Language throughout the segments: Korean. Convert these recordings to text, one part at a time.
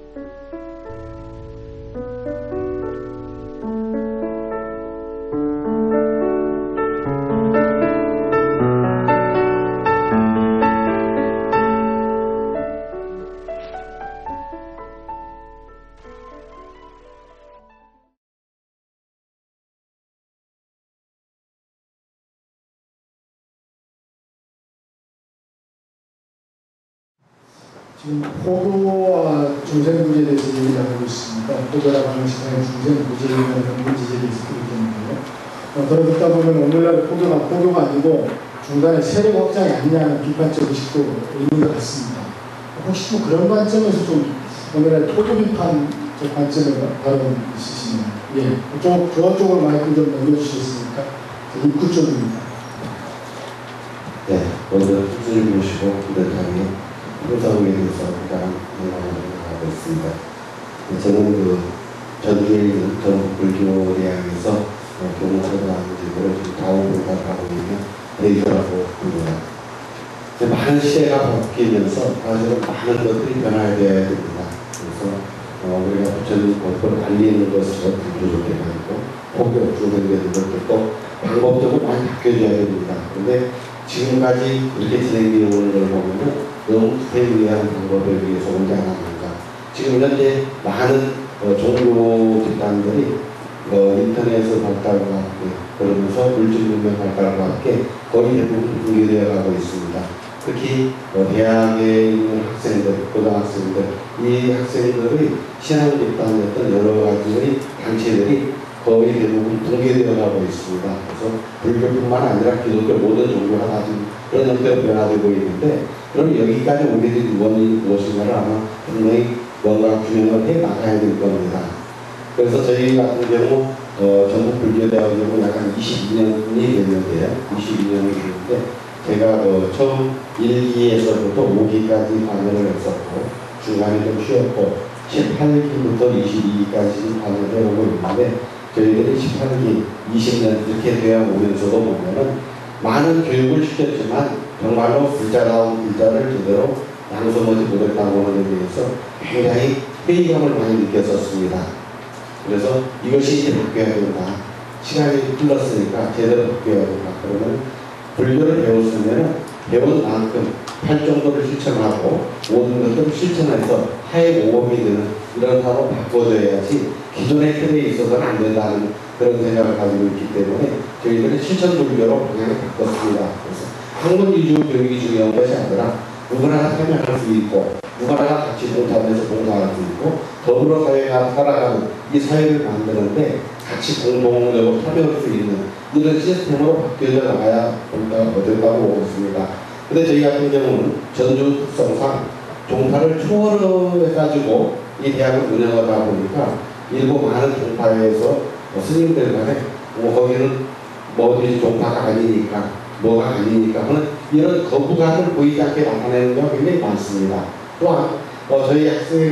지금 포도와 중생부지에 대해서 얘기를 하고 있습니다. 포도라고 하는 시간에 중생부지에 대한 지적이 있기 때문에요. 그러고 듣다 보면 오늘날 포도가 아니고 중간에 세력 확장이 아니냐는 비판적 의식도 있는 것 같습니다. 혹시 뭐 그런 관점에서 좀 오늘날 포도 비판적 관점에 발언 있으시나요? 예, 저쪽으로 마이크 좀 넘겨주시겠습니까? 입구 쪽입니다. 네, 먼저 뜻을 모시고 부대장님 행사국에 대해서 가장 하고 있습니다. 저는 전주에 있는 전북불교대학에서 교무처장직으로 지금 다원봉사를 하고 있는 레이더라고 합니다. 많은 시대가 바뀌면서 사실은 많은 것들이 변화되어야 됩니다. 그래서 우리가 부처님 법을 알리는 것으로 불교적이 아니고 법이 주어되는 것들도 방법적으로 많이 바뀌어져야 됩니다. 그런데 지금까지 이렇게 진행되어 오는 걸 보면은 너무 불리한 방법에 의해서 오지 않았는가. 지금 현재 많은 종교 집단들이 인터넷의 발달과 함께 그러면서 물질문명 발달과 함께 거의 대부분 붕괴되어 가고 있습니다. 특히 대학에 있는 학생들, 고등학생들, 이 학생들의 신앙 집단이었던 여러 가지의 단체들이 거의 대부분 붕괴되어 가고 있습니다. 그래서 불교뿐만 아니라 기독교 모든 종교가 다 지금 그런 형태로 변화되고 있는데, 그럼 여기까지 오게 된 원인이 무엇인가를 아마 분명히 뭔가 규명을 해 나가야 될 겁니다. 그래서 저희 같은 경우 전북불교대학의 경우 약간 22년이 됐는데요. 22년이 됐는데 제가 처음 1기에서부터 5기까지 관여를 했었고 중간에 좀 쉬었고 18기부터 22기까지 관여를 해오고 있는데, 저희들이 18기, 20년 이렇게 되어 오면서도 보면은 많은 교육을 시켰지만 정말로 불자다운 불자를 제대로 양성하지 못했다고 하는 데 대해서 굉장히 회의감을 많이 느꼈었습니다. 그래서 이것이 이제 바뀌어야 된다. 시간이 흘렀으니까 제대로 바뀌어야 된다. 그러면 불교를 배웠으면 배운 만큼 할 정도를 실천하고 모든 것들을 실천해서 하에 모범이 되는 이런 사로 바꿔줘야지 기존의 틀에 있어서는 안 된다는 그런 생각을 가지고 있기 때문에 저희들은 실천 불교로 방향을 바꿨습니다. 그래서 학문 위주 교육이 중요한 것이 아니라 누구나 참여할 수 있고 누구나 같이 동참해서 봉사할 수 있고 더불어 사회가 살아가는 이 사회를 만드는데 같이 공동적으로 참여할 수 있는 이런 시스템으로 바뀌어져 나가야 된다고 보고 있습니다. 근데 저희 같은 경우는 전주 특성상 종파를 초월해가지고 이 대학을 운영하다 보니까 일부 많은 종파에서 스님들 간에 거기는 어디 종파가 아니니까 뭐가 아니니까 하는 이런 거부감을 보이지 않게 나타내는 경우가 굉장히 많습니다. 또한 저희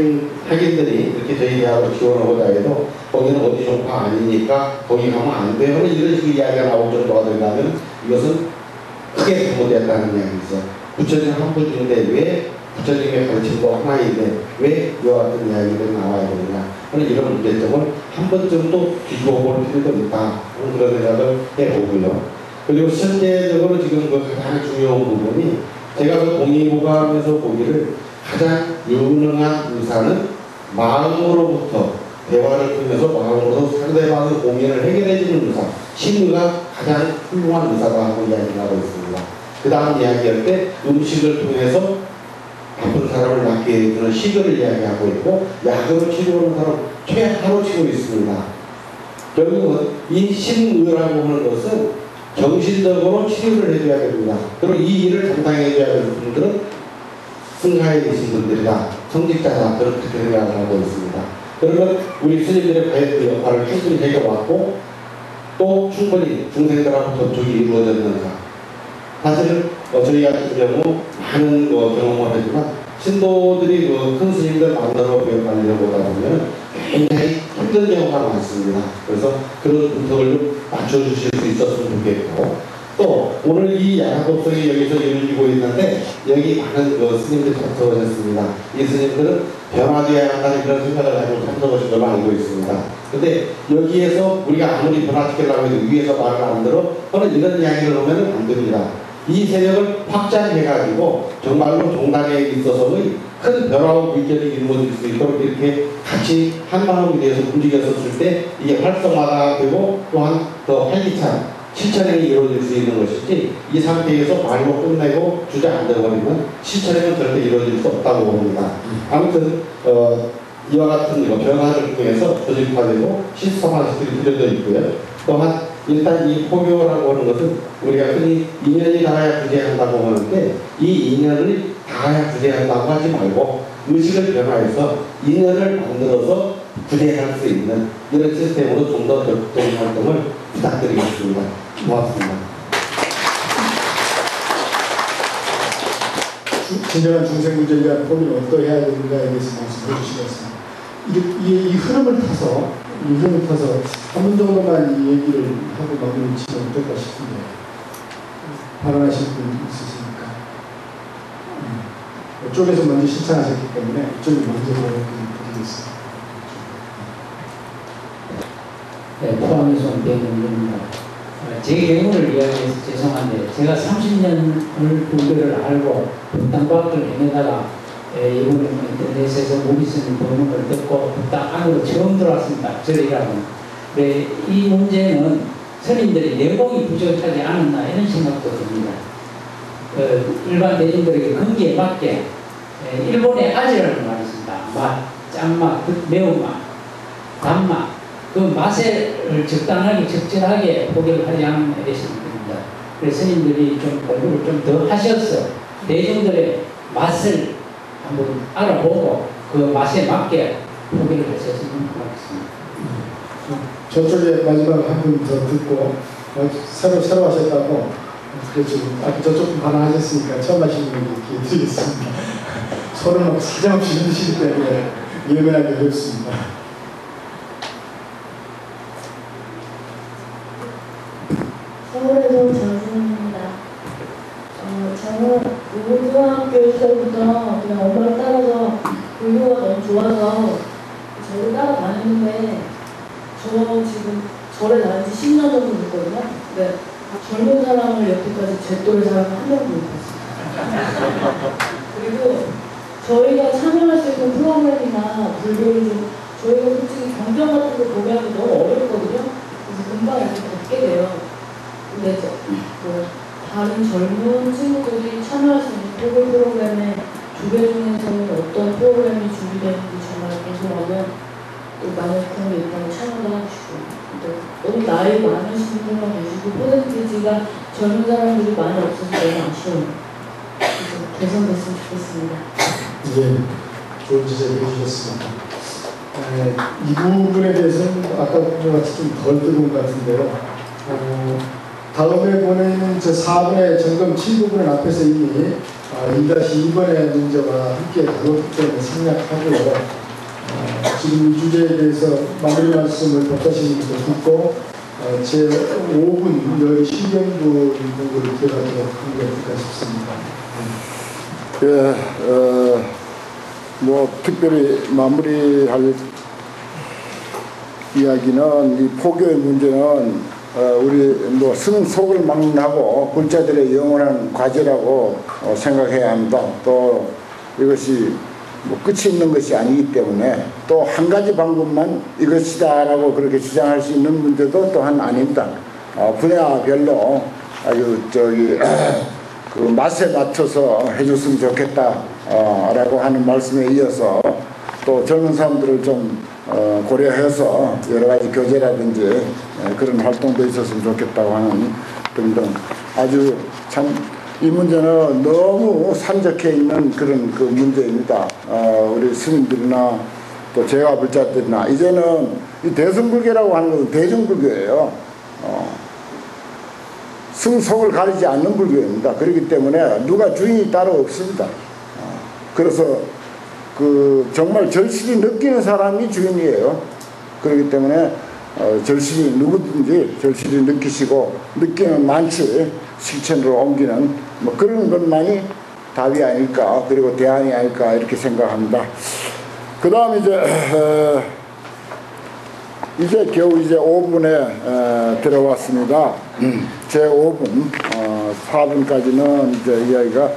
학인들이 이렇게 저희 대학을 지원하고자 해도 거기는 어디 종파 아니니까 거기 가면 안 돼요. 이런 식의 이야기가 나올 정도가 된다면 이것은 크게 잘못됐다는 이야기죠. 부처님 한 분인데 왜 부처님의 가르침도 하나인데 왜 이와 같은 이야기가 나와야 되느냐 하는 이런 문제점을 한 번쯤도 뒤집어볼 필요도 있다. 그런 생각을 해보고요. 그리고 실제적으로 지금 가장 중요한 부분이 제가 동의보감에서 보기를 가장 유능한 의사는 마음으로부터 대화를 통해서 마음으로서 상대방의 고민을 해결해주는 의사, 심의가 가장 훌륭한 의사다 하고 이야기를 하고 있습니다. 그 다음 이야기할 때 음식을 통해서 아픈 사람을 낫게 해주는 식을 이야기하고 있고 약으로 치료하는 사람 최하로 치고 있습니다. 결국은 이 심의라고 하는 것은 정신적으로 치료를 해줘야 됩니다. 그리고 이 일을 담당해줘야 되는 분들은 승하에 계신 분들이다. 성직자다. 그렇게 생각을 하고 있습니다. 그러면 우리 스님들의 과연 그 역할을 충분히 해결받고 또 충분히 중생들하고 접촉이 이루어졌는가. 사실은 저희 같은 경우 많은 경험을 하지만 신도들이 큰 스님들 만나러 교육관리를 보다 보면 굉장히 힘든 경우가 많습니다. 그래서 그런 분석을 좀 맞춰주실 수 있었으면 좋겠고 또 오늘 이 야간법성이 여기서 이루어지고 있는데 여기 많은 그 스님들이 참석하셨습니다. 이 스님들은 변화되어야 한다는 그런 생각을 가지고 참석하신 걸로 알고 있습니다. 근데 여기에서 우리가 아무리 변화시키려고 해도 위에서 말을 안 들어 또는 이런 이야기를 하면 안 됩니다. 이 세력을 확장해가지고 정말로 종단에 있어서의 큰 변화와 물결이 이루어질 수 있도록 이렇게 같이 한 마음이 되어서 움직였었을 때 이게 활성화가 되고 또한 더 활기찬 실천이 이루어질 수 있는 것이지 이 상태에서 말로 끝내고 주저앉아버리면 실천은 절대 이루어질 수 없다고 봅니다. 아무튼 이와 같은 변화를 통해서 조직화되고 시스템화시키는 필요도 있고요. 또한 일단 이 포교라고 하는 것은 우리가 흔히 인연이 닿아야 구제한다고 하는데 이 인연을 닿아야 구제한다고 하지 말고 의식을 변화해서 인연을 만들어서 구제할 수 있는 이런 시스템으로 좀 더 적극적인 활동을 부탁드리겠습니다. 고맙습니다. 진정한 중생구제에 대한 포교는 어떠해야 되는가에 대해서 말씀해 주시겠습니다. 이 흐름을 타서 한 분 정도만 이 얘기를 하고 마무리 치면 어떨까 싶은데 발언하실 분 있으십니까? 이쪽에서 먼저 신청하셨기 때문에 이쪽이 먼저 드리겠습니다. 네, 포항에서 온 배경입니다. 제 경우를 이야기해서 죄송한데 제가 30년을 불교를 알고 북당밖을 헤매다가 이번에 인터넷에서 모기스님 법문을 듣고 북당 안으로 처음 들어왔습니다. 절이라고. 이 문제는 스님들이 내공이 부족하지 않았나 이런 생각도 듭니다. 일반 대중들에게 근기에 맞게 일본의 아지라는 말이 있습니다. 맛, 짠맛, 매운맛, 단맛 그 맛을 적당하게 적절하게 포기를 하지 않은 것입니다. 그래서 스님들이 좀 공부를 좀 더 하셔서 대중들의 맛을 한번 알아보고 그 맛에 맞게 포기를 하셨으면 고맙겠습니다. 저쪽에 마지막 한 분 더 듣고 새로 하셨다고 그렇죠. 저쪽 반응하셨으니까 처음 하시는 분이 기회 드리겠습니다. 손을 막 사정없이 흔드시기 때문에 예매하기 어렵습니다. 서울에서 장순입니다. 저는 고등학교 시절부터 그냥 엄마를 따라서 불교가 너무 좋아서 절을 따라다녔는데 저 지금 절에 다닌 지 10년 정도 됐거든요. 근데 젊은 사람을 여태까지 제 또래 사람을 한 명도 못 봤어요. 그리고 저희가 참여할 수 있는 프로그램이나 불교를 좀 저희가 솔직히 경전 같은 거 보면 너무 어렵거든요. 그래서 금방 이렇게 걷게 돼요. 근데 다른 젊은 친구들이 참여할 수 있는 토글 프로그램에 두 개 중에서는 어떤 프로그램이 준비되는지 정말 궁금하고요. 또 만약 그런 게 있다면 참여도 하고 싶고요. 너무 나이 많으신 분들만 계시고 퍼센티지가 젊은 사람들이 많이 없어서 너무 아쉬워요. 그래서 개선됐으면 좋겠습니다. 예, 좋은 지적을 해주셨습니다. 이 부분에 대해서는 아까 같이 좀 덜 들은 것 같은데요. 다음에 보내는 저 4분의 점검 7부분 앞에서 이미 2-2번의 문제와 함께 다뤘기 때문에 생략하고요. 지금 이 주제에 대해서 마무리 말씀을 법사시님도 듣고 제 5분 여기 신경부 부분을 들어가도록 하는 게 어떨까 싶습니다. 뭐 특별히 마무리할 이야기는 이 포교의 문제는 우리 뭐 승속을 막론하고 불자들의 영원한 과제라고 생각해야 합니다. 또 이것이 뭐 끝이 있는 것이 아니기 때문에 또 한 가지 방법만 이것이다라고 그렇게 주장할 수 있는 문제도 또한 아닙니다. 분야별로 아주 그 맛에 맞춰서 해줬으면 좋겠다라고 하는 말씀에 이어서 또 젊은 사람들을 좀 고려해서 여러 가지 교제라든지 그런 활동도 있었으면 좋겠다고 하는 등등 아주 참 이 문제는 너무 산적해 있는 그런 그 문제입니다. 우리 스님들이나 또 제가 불자들이나 이제는 이 대승불교라고 하는 것은 대중불교예요. 승속을 가리지 않는 불교입니다. 그렇기 때문에 누가 주인이 따로 없습니다. 그래서 그 정말 절실히 느끼는 사람이 주인이에요. 그렇기 때문에 절실히 누구든지 절실히 느끼시고 느끼는 많지 실천으로 옮기는 뭐 그런 것만이 답이 아닐까, 그리고 대안이 아닐까 이렇게 생각합니다. 그 다음 이제 겨우 이제 5분에 들어왔습니다. 제 5분, 4분까지는 이제 이야기가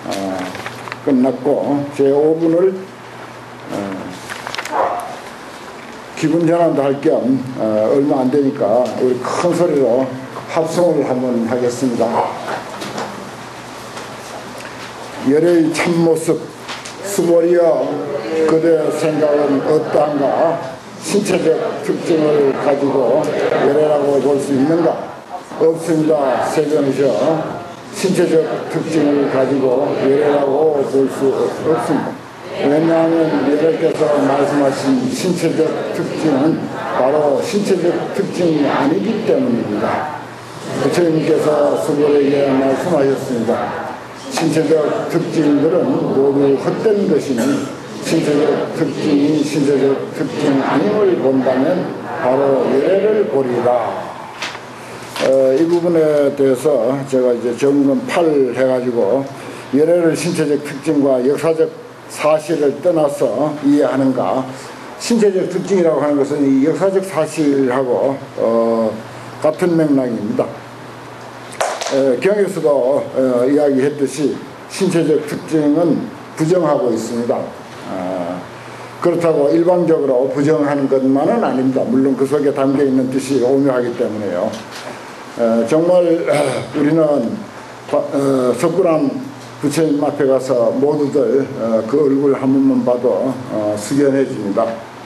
끝났고, 제 5분을 기분 전환도 할 겸 얼마 안 되니까 우리 큰 소리로 합성을 한번 하겠습니다. 열의 참모습 수보리여 그대 생각은 어떠한가? 신체적 특징을 가지고 열애라고 볼 수 있는가? 없습니다. 세변이죠. 신체적 특징을 가지고 열애라고 볼 수 없습니다. 왜냐하면 여러분께서 말씀하신 신체적 특징은 바로 신체적 특징이 아니기 때문입니다. 부처님께서 수보리에 말씀하셨습니다. 신체적 특징들은 모두 헛된 것이니 신체적 특징이 신체적 특징 아님을 본다면 바로 열애를 보리라. 이 부분에 대해서 제가 이제 점검 8 해가지고 열애를 신체적 특징과 역사적 사실을 떠나서 이해하는가. 신체적 특징이라고 하는 것은 이 역사적 사실하고 같은 맥락입니다. 경에서도 이야기했듯이 신체적 특징은 부정하고 있습니다. 그렇다고 일방적으로 부정하는 것만은 아닙니다. 물론 그 속에 담겨있는 뜻이 오묘하기 때문에요. 정말 우리는 석굴암 부처님 앞에 가서 모두들 그 얼굴 한 번만 봐도 숙연해 집니다.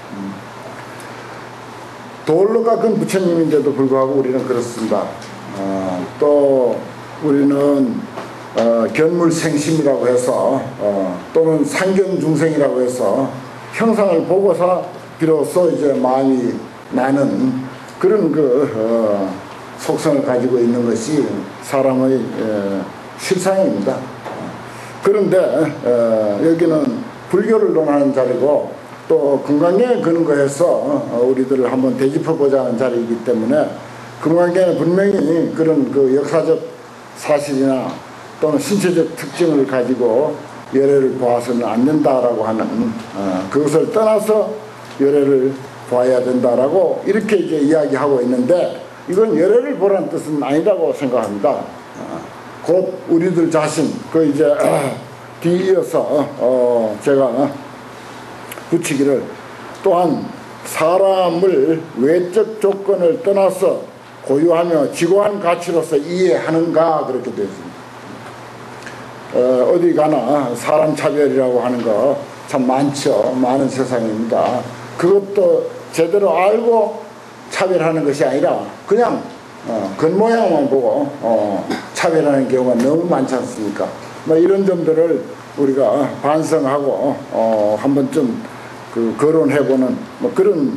돌로 깎은 부처님인데도 불구하고 우리는 그렇습니다. 또 우리는 견물생심이라고 해서 또는 상견중생이라고 해서 형상을 보고서 비로소 이제 마음이 나는 그런 속성을 가지고 있는 것이 사람의 실상입니다. 그런데 여기는 불교를 논하는 자리고 또 금강경에 근거해서 우리들을 한번 되짚어보자 하는 자리이기 때문에 금강경에는 분명히 그런 역사적 사실이나 또는 신체적 특징을 가지고 열애를 보아서는 안 된다라고 하는 그것을 떠나서 열애를 보아야 된다라고 이렇게 이제 이야기하고 있는데 이건 열애를 보라는 뜻은 아니라고 생각합니다. 곧 우리들 자신 이제 뒤이어서 제가 붙이기를 또한 사람을 외적 조건을 떠나서 고유하며 지고한 가치로서 이해하는가 그렇게 되어 있습니다. 어디 가나 사람 차별이라고 하는 거 참 많죠. 많은 세상입니다. 그것도 제대로 알고 차별하는 것이 아니라 그냥 겉모양만 보고 차별하는 경우가 너무 많지 않습니까? 뭐 이런 점들을 우리가 반성하고 한번 좀 거론해보는 뭐 그런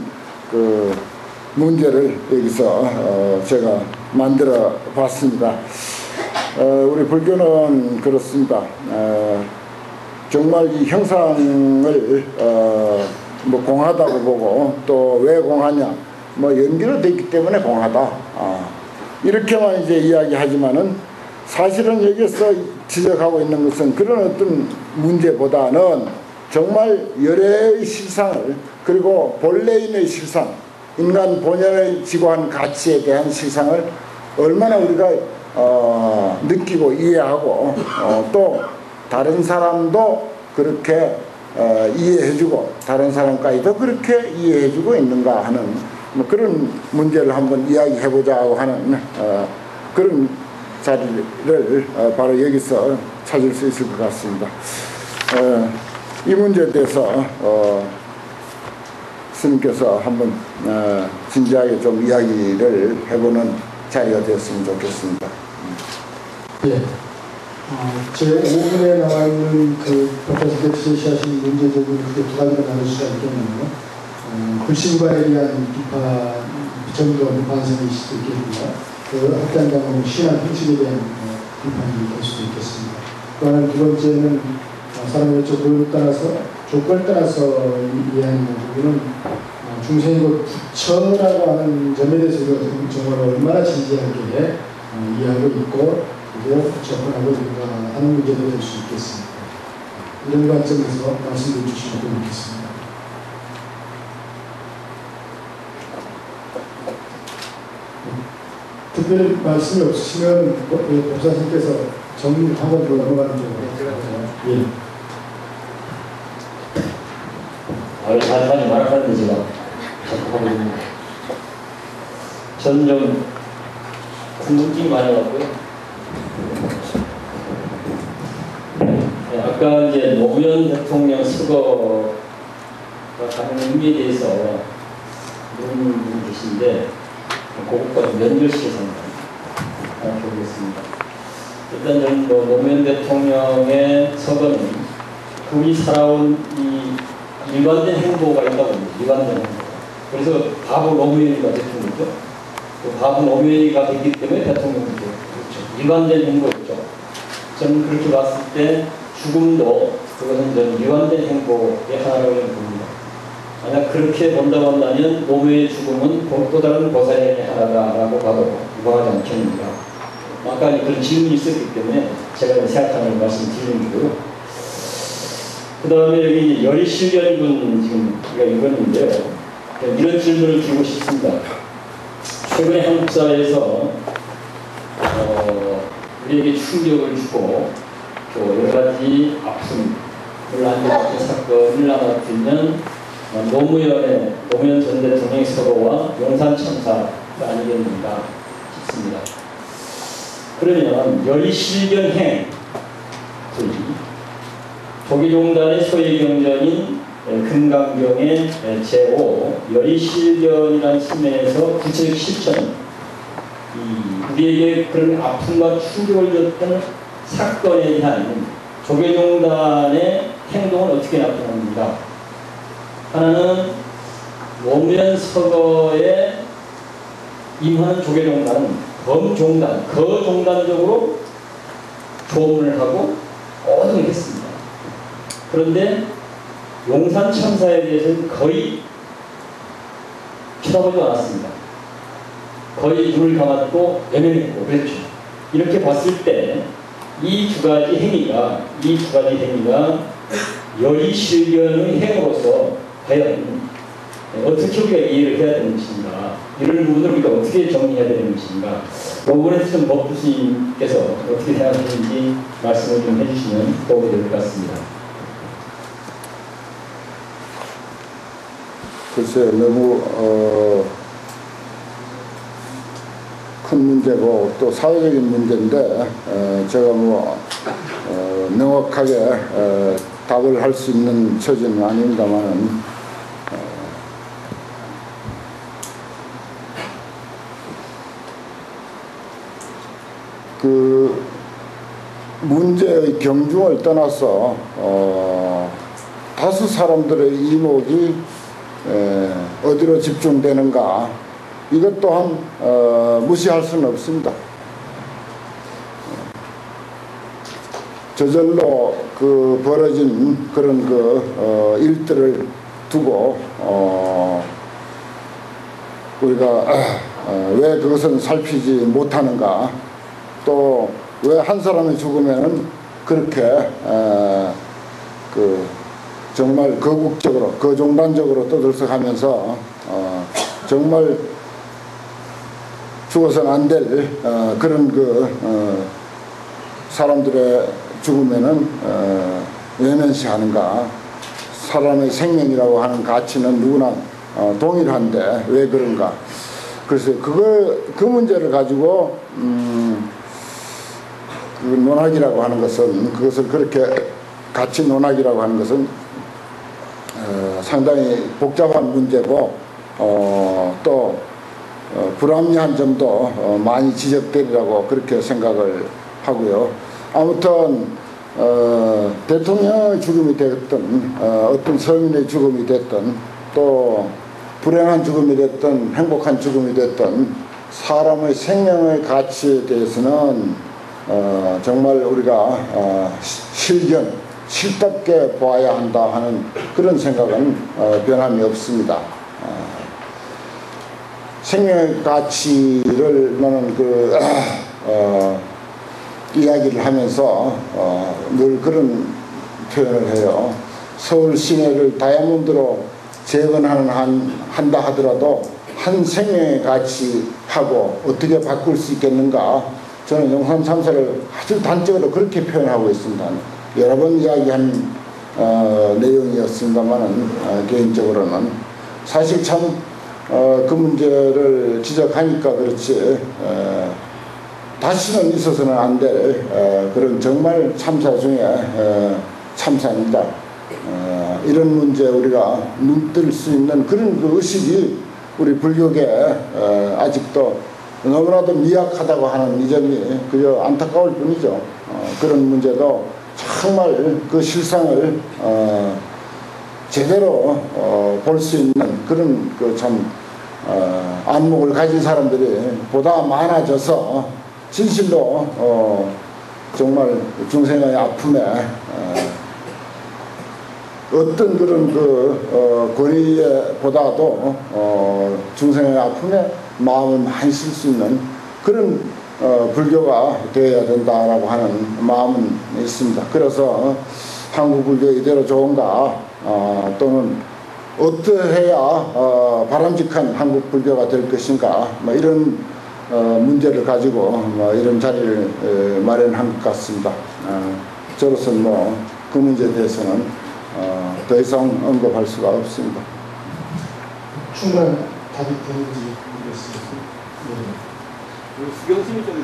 문제를 여기서 제가 만들어 봤습니다. 우리 불교는 그렇습니다. 정말 이 형상을 뭐 공하다고 보고 또 왜 공하냐 뭐 연기로 됐기 때문에 공하다 이렇게만 이제 이야기하지만은 사실은 여기서 지적하고 있는 것은 그런 어떤 문제보다는 정말 열애의 실상을 그리고 본래인의 실상 인간 본연의 지고한 가치에 대한 실상을 얼마나 우리가 느끼고 이해하고 또 다른 사람도 그렇게 이해해주고 다른 사람까지도 그렇게 이해해주고 있는가 하는 뭐 그런 문제를 한번 이야기해보자 하는 그런 자리를 바로 여기서 찾을 수 있을 것 같습니다. 이 문제에 대해서 스님께서 한번 진지하게 좀 이야기를 해보는 자리가 되었으면 좋겠습니다. 네. 제 5분에 나와 있는 박사님께서 제시하신 문제적인 두 가지로 나눌 수가 있겠네요. 불신관에 대한 비판, 정도 반성이 있을 수 있겠고요. 학장당하고 신앙 형식에 대한 비판이 될 수도 있겠습니다. 또 하나는 두 번째는 사람의 조건을 따라서 이해하는 부분은 중생이고 부처라고 하는 점에 대해서 정말 얼마나 진지하게 이해하고 있고 접근하고 하는 문제도 될 수 있겠습니다. 이런 관점에서 말씀해 주시면 좋겠습니다. 특별히 말씀이 없으시면 목사님께서 정리하고 넘어가는 쪽으로. 예. 다시 말하는데 제가 자꾸 하고 있는데 저는 좀 궁금증이 많아갖고요. 네, 아까 이제 노무현 대통령 서거가 가는 의미에 대해서 물어보는 분이 계신데 그것과 연결시켜서 한번 보겠습니다. 일단 저는 노무현 대통령의 서거는 그분이 살아온 이 일관된 행보가 있다고 봅니다. 일관된 행보. 그래서 바보 노무현이가 대통령이죠. 바보 노무현이가 됐기 때문에 대통령이죠. 그렇죠. 일관된 행보였죠. 저는 그렇게 봤을 때 죽음도 그것은 저는 일관된 행보의 하나라고 봅니다. 만약 그렇게 본다고 한다면 노무현의 죽음은 또 다른 보살의 하나다라고 봐도 무방하지 않겠는가. 아까 그런 질문이 있었기 때문에 제가 생각하는 말씀 드리는 거고요. 그 다음에 여기 열의실견군 지금 우리가 읽었는데요. 이런 질문을 드리고 싶습니다. 최근에 한국사회에서 우리에게 충격을 주고 또 여러 가지 아픔을 안겨받은 사건을 하나 들면 노무현 전 대통령의 서거와 용산참사가 아니겠는가 싶습니다. 그러면 열의실견행 조계종단의 소외경전인 금강경의 제5 열의실견이라는 측면에서 구체적 실천, 우리에게 그런 아픔과 충격을 줬던 사건에 대한 조계종단의 행동은 어떻게 나타납니까? 하나는 노무현 서거에 임하는 조계종단은 범종단, 거종단적으로 조문을 하고 모든 걸 했습니다. 그런데 용산 참사에 대해서는 거의 쳐다보지 않았습니다. 거의 눈을 감았고 외면했고 그랬죠. 이렇게 봤을 때 이 두 가지 행위가 열의실견의 행으로서 과연 어떻게 우리가 이해를 해야 되는 것인가, 이런 부분을 우리가 어떻게 정리해야 되는 것인가, 그 부분에서 좀 법 교수님께서 어떻게 생각하시는지 말씀을 좀 해주시면 도움이 될 것 같습니다. 글쎄, 너무 큰 문제고 또 사회적인 문제인데 제가 명확하게 답을 할 수 있는 처지는 아닙니다만 그 문제의 경중을 떠나서 다수 사람들의 이목이 어디로 집중되는가, 이것 또한 무시할 수는 없습니다. 저절로 그 벌어진 그런 일들을 두고 우리가 왜 그것은 살피지 못하는가, 또 왜 한 사람이 죽으면 그렇게 정말 거국적으로, 거종단적으로 떠들썩하면서 정말 죽어서는 안 될 그런 사람들의 죽으면은 외면시하는가. 사람의 생명이라고 하는 가치는 누구나 동일한데 왜 그런가. 그래서 그 문제를 가지고 그 논학이라고 하는 것은, 그것을 그렇게 가치 논학이라고 하는 것은 상당히 복잡한 문제고 또 불합리한 점도 많이 지적되리라고 그렇게 생각을 하고요. 아무튼 대통령의 죽음이 됐든 어떤 서민의 죽음이 됐든 또 불행한 죽음이 됐든 행복한 죽음이 됐든 사람의 생명의 가치에 대해서는 정말 우리가 실답게 보아야 한다 하는 그런 생각은 변함이 없습니다. 생명의 가치를 나는 이야기를 하면서 늘 그런 표현을 해요. 서울 시내를 다이아몬드로 재건한다 하더라도 한 생명의 가치 하고 어떻게 바꿀 수 있겠는가. 저는 용산 참사를 아주 단적으로 그렇게 표현하고 있습니다. 여러 번 이야기한 내용이었습니다만 개인적으로는 사실 참 그 문제를 지적하니까 그렇지 다시는 있어서는 안 될 그런 정말 참사 중에 참사입니다. 이런 문제 우리가 눈뜰 수 있는 그런 그 의식이 우리 불교계 아직도 너무나도 미약하다고 하는 이 점이 그저 안타까울 뿐이죠. 그런 문제도 정말 그 실상을 제대로 볼 수 있는 그런 그 참 안목을 가진 사람들이 보다 많아져서 진실로 정말 중생의 아픔에 어떤 그런 그 권위보다도 중생의 아픔에 마음을 많이 쓸 수 있는 그런 불교가 되어야 된다라고 하는 마음은 있습니다. 그래서 한국 불교 이대로 좋은가 또는 어떠해야 바람직한 한국 불교가 될 것인가 뭐 이런 문제를 가지고 뭐 이런 자리를 마련한 것 같습니다. 저로서는 뭐 그 문제에 대해서는 더 이상 언급할 수가 없습니다. 충분한 답이 되는지 모르겠습니다. 수경심이 좀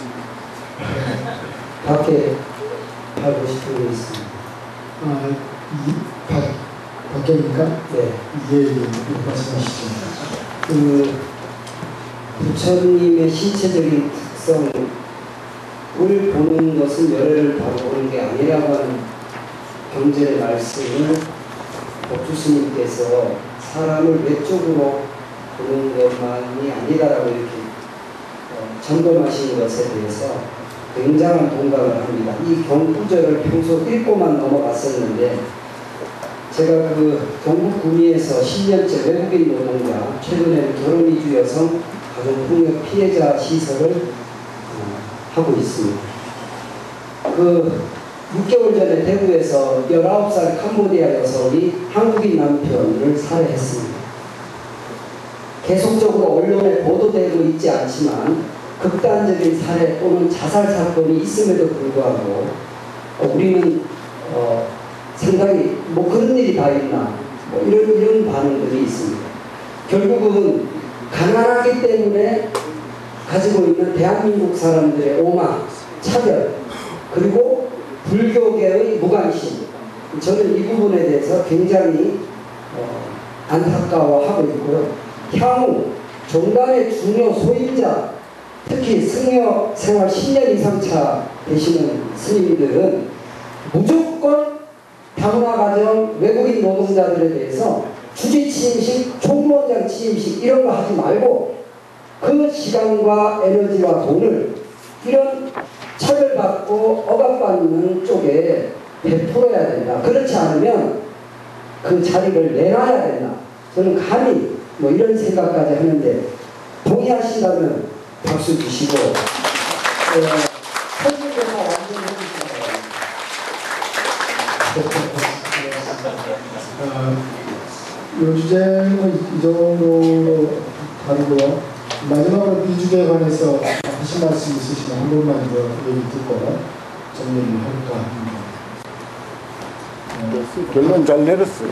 밖에 하고 싶은 게 있습니다. 밖에니까? 네. 말씀하시죠. 그 부처님의 신체적인 특성을 보는 것은 열애를 바로 보는 게 아니라고 하는 경전의 말씀을 법주스님께서 사람을 외적으로 보는 것만이 아니다라고 이렇게 점검하시는 것에 대해서 굉장한 동감을 합니다. 이 경구절을 평소 읽고만 넘어갔었는데 제가 그 경북 구미에서 10년째 외국인 노동자, 최근에는 결혼이주 여성 가정폭력 피해자 시설을 하고 있습니다. 그 6개월 전에 대구에서 19살 캄보디아 여성이 한국인 남편을 살해했습니다. 계속적으로 언론에 보도되고 있지 않지만 극단적인 살해 또는 자살 사건이 있음에도 불구하고 우리는 상당히 뭐 그런 일이 다 있나 뭐 이런 반응들이 있습니다. 결국은 가난하기 때문에 가지고 있는 대한민국 사람들의 오만, 차별, 그리고 불교계의 무관심, 저는 이 부분에 대해서 굉장히 안타까워하고 있고요. 향후 종단의 중요 소임자, 특히 승려 생활 10년 이상 차 되시는 스님들은 무조건 다문화 가정 외국인 노동자들에 대해서 주지 취임식, 총무원장 취임식 이런 거 하지 말고 그 시간과 에너지와 돈을 이런 차별받고 억압받는 쪽에 베풀어야 된다. 그렇지 않으면 그 자리를 내놔야 된다. 저는 감히 뭐 이런 생각까지 하는데 동의하신다면 박수 주시고 설명조사 완전히 해주시기 이 주제는 이 정도로 다루고요. 마지막으로 이 주제에 관해서 하신 말씀 있으시면 한 번만 더 얘기 듣고 정리를 할까 합니다. 결론 잘 내렸어요.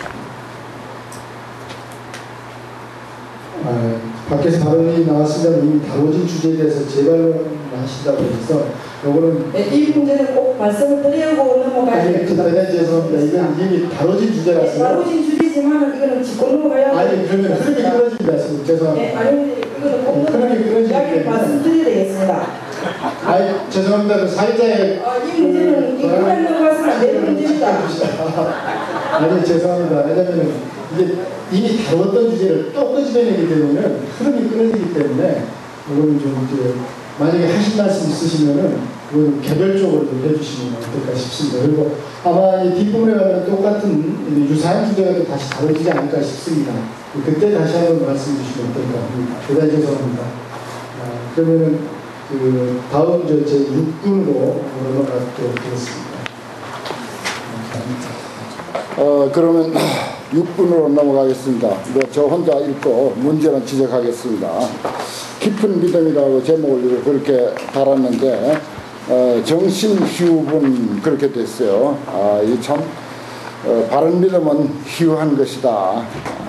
밖에서 발언이 나왔으면 이미 다뤄진 주제에 대해서 재발론하신다고 해서 요거는 이 문제는 꼭 말씀을 드리고 넘어가야 됩니다. 죄송합니다. 이건 이미 다뤄진 주제라서 다뤄진 주제지만 이거는 짚고 넘어가야 돼요. 아니 그러면 흐름이 끊어집니다. 죄송합니다. 아니 이거는 꼭 이야기를 말씀드려야 되겠습니다. 아니 죄송합니다. 사회자의 이 문제는 이거 끝날 넘어가서는 안 되는 문제입니다. 아니 죄송합니다. 왜냐하면 이게 이미 다뤘던 주제를 또 끄집어내기 때문에 흐름이 끊어지기 때문에 이거는 좀 이제 만약에 하신 말씀 있으시면은 그건 개별적으로 좀 해주시면 어떨까 싶습니다. 그리고 아마 이 뒷부분에 가면 똑같은 유사한 주제가 또 다시 다뤄지지 않을까 싶습니다. 그때 다시 한번 말씀 주시면 어떨까 합니다. 대단히 죄송합니다. 그러면은 그 다음 제 6분으로 넘어가도록 하겠습니다. 그러면 6분으로 넘어가겠습니다. 저 혼자 읽고 문제는 지적하겠습니다. 깊은 믿음이라고 제목을 그렇게 달았는데 정신희우분 그렇게 됐어요. 이 참 바른 믿음은 희우한 것이다.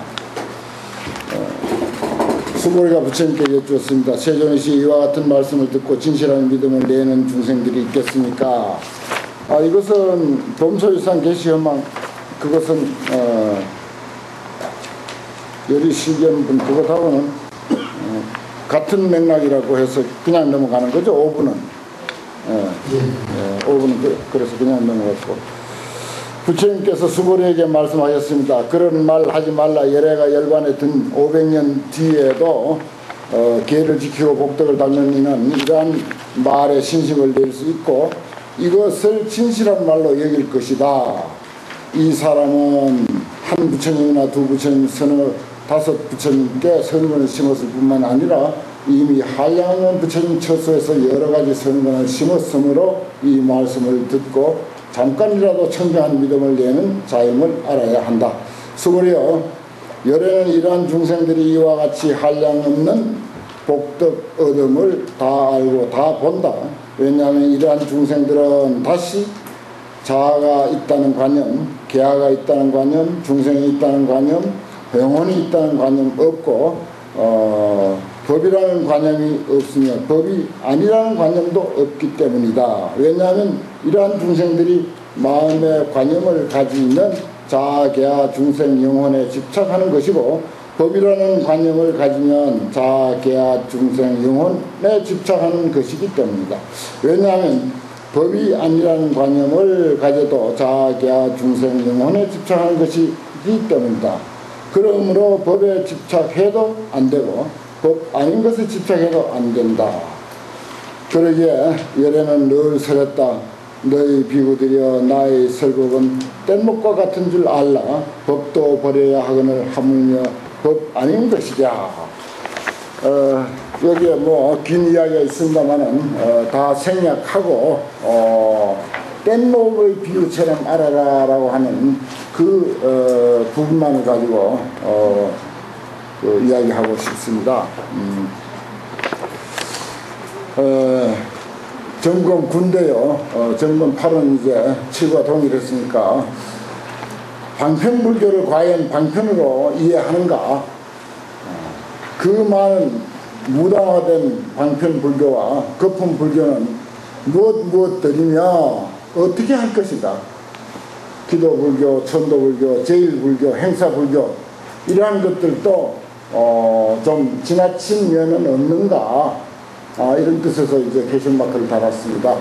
수고리가 부처님께 여쭈었습니다. 세존이시 이와 같은 말씀을 듣고 진실한 믿음을 내는 중생들이 있겠습니까? 이것은 범소유상 계시현망 그것은 여리시견분 그것하고는 같은 맥락이라고 해서 그냥 넘어가는 거죠. 5분은 5분은 그래서 그냥 넘어갔고, 부처님께서 수고리에게 말씀하셨습니다. 그런 말 하지 말라. 열애가 열반에 든 500년 뒤에도 계를 지키고 복덕을 닦는 이는 이러한 말에 신심을 낼 수 있고 이것을 진실한 말로 여길 것이다. 이 사람은 한 부처님이나 두 부처님, 서너 다섯 부처님께 선근을 심었을 뿐만 아니라 이미 한량원 부처님 처소에서 여러 가지 선근을 심었으므로 이 말씀을 듣고 잠깐이라도 청정한 믿음을 내는 자임을 알아야 한다. 수고리여, 열애는 이러한 중생들이 이와 같이 한량없는 복덕 얻음을 다 알고 다 본다. 왜냐하면 이러한 중생들은 다시 자아가 있다는 관념, 계하가 있다는 관념, 중생이 있다는 관념, 영혼이 있다는 관념 없고 법이라는 관념이 없으며 법이 아니라는 관념도 없기 때문이다. 왜냐하면 이러한 중생들이 마음의 관념을 가지는 자아, 계하, 중생, 영혼에 집착하는 것이고 법이라는 관념을 가지면 자아, 계하, 중생, 영혼에 집착하는 것이기 때문이다. 왜냐하면 법이 아니라는 관념을 가져도 자아, 계하, 중생, 영혼에 집착하는 것이기 때문이다. 그러므로 법에 집착해도 안 되고 법 아닌 것에 집착해도 안 된다. 그러기에 열애는 늘 설했다. 너희 비구들이여, 나의 설법은 뗏목과 같은 줄 알라. 법도 버려야 하거늘 하물며 법 아닌 것이랴. 여기에 뭐 긴 이야기가 있습니다만은 다 생략하고 뗏목의 비유처럼 알아라 라고 하는 그 부분만을 가지고 이야기하고 싶습니다. 정권 군대요. 정권 8은 이제 7과 동일했으니까 방편불교를 과연 방편으로 이해하는가? 그 많은 무당화된 방편불교와 거품불교는 무엇들이며 어떻게 할 것이다. 기도불교, 천도불교, 제일불교, 행사불교 이러한 것들도 좀 지나친 면은 없는가, 이런 뜻에서 이제 게시마크를 달았습니다.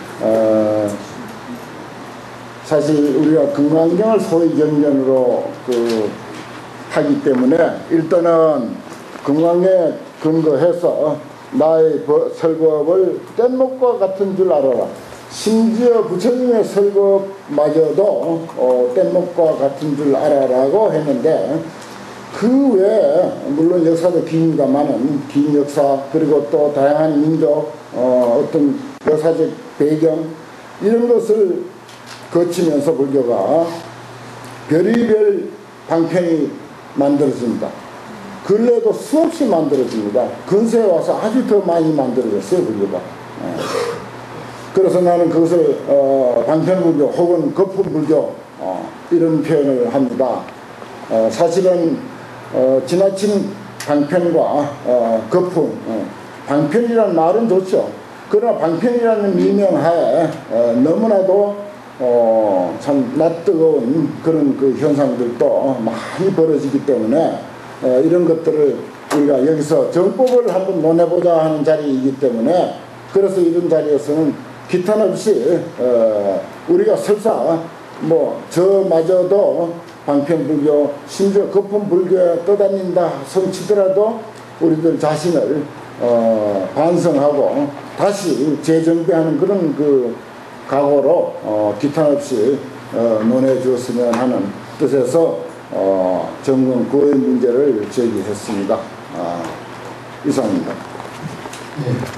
사실 우리가 금강경을 소위 경전으로 하기 때문에 일단은 금강경에 근거해서 나의 설법을 뗏목과 같은 줄 알아라. 심지어 부처님의 설법마저도 뗏목과 같은 줄 알아라고 했는데, 그 외에 물론 역사도 깁니다만은 긴 역사, 그리고 또 다양한 민족, 어떤 역사적 배경 이런 것을 거치면서 불교가 별의별 방편이 만들어집니다. 근래도 수없이 만들어집니다. 근세에 와서 아주 더 많이 만들어졌어요, 불교가. 그래서 나는 그것을 방편불교 혹은 거품불교 이런 표현을 합니다. 사실은 지나친 방편과 거품, 방편이라는 말은 좋죠. 그러나 방편이라는 미명하에 너무나도 참 낯뜨거운 그런 그 현상들도 많이 벌어지기 때문에 이런 것들을 우리가 여기서 정법을 한번 논해보자 하는 자리이기 때문에, 그래서 이런 자리에서는 기탄없이 우리가 설사 뭐 저마저도 방편불교, 심지어 거품불교에 떠다닌다 성치더라도 우리들 자신을 반성하고 다시 재정비하는 그런 그 각오로 기탄없이 논해 주었으면 하는 뜻에서 정권 구의 문제를 제기했습니다. 이상입니다. 네.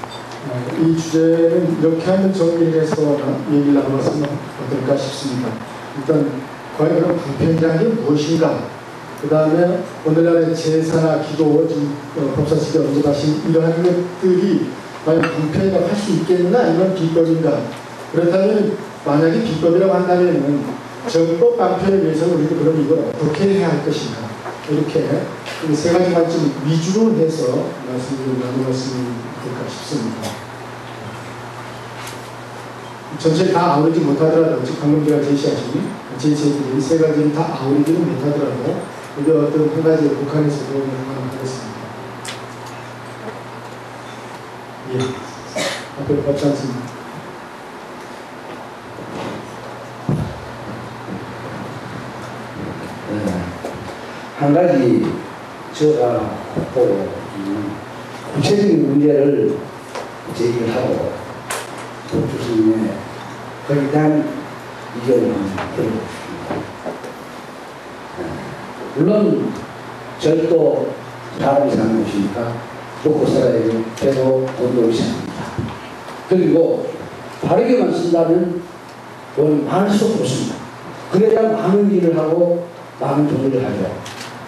이 주제는 이렇게 한번 정리를 해서 얘기를 나눠봤으면 어떨까 싶습니다. 일단 과연 그런 부패라는 게 무엇인가, 그 다음에 오늘날의 제사나 기도, 지금 법사님이 언급하신 이러한 것들이 과연 부패라고 할 수 있겠나, 아니면 비법인가. 그렇다면 만약에 비법이라고 한다면 정법 방편에 위해서는 우리도 그럼 이걸 어떻게 해야 할 것인가, 이렇게 세 가지만 좀 위주로 해서 말씀을 나누었으면 좋을까 싶습니다. 전체 다 아우르지 못하더라도, 즉 방금 제가 제시하신 제시들이 세 가지는 다 아우르지는 못하더라도 이게 어떤 한 가지에 국한해서 하겠습니다. 예, 앞에 받지 않습니다. 한 가지 제가 보고 구체적인 문제를 제기를 하고 교수님의 거기에 대한 의견을 들어보고 싶습니다. 물론 절도 사람이 사는 곳이니까 먹고 살아야 되고 배도 돈도 있어야 합니다. 그리고 바르게만 쓴다면 돈 많을 수 없습니다. 그래야 많은 일을 하고 많은 돈을 하죠.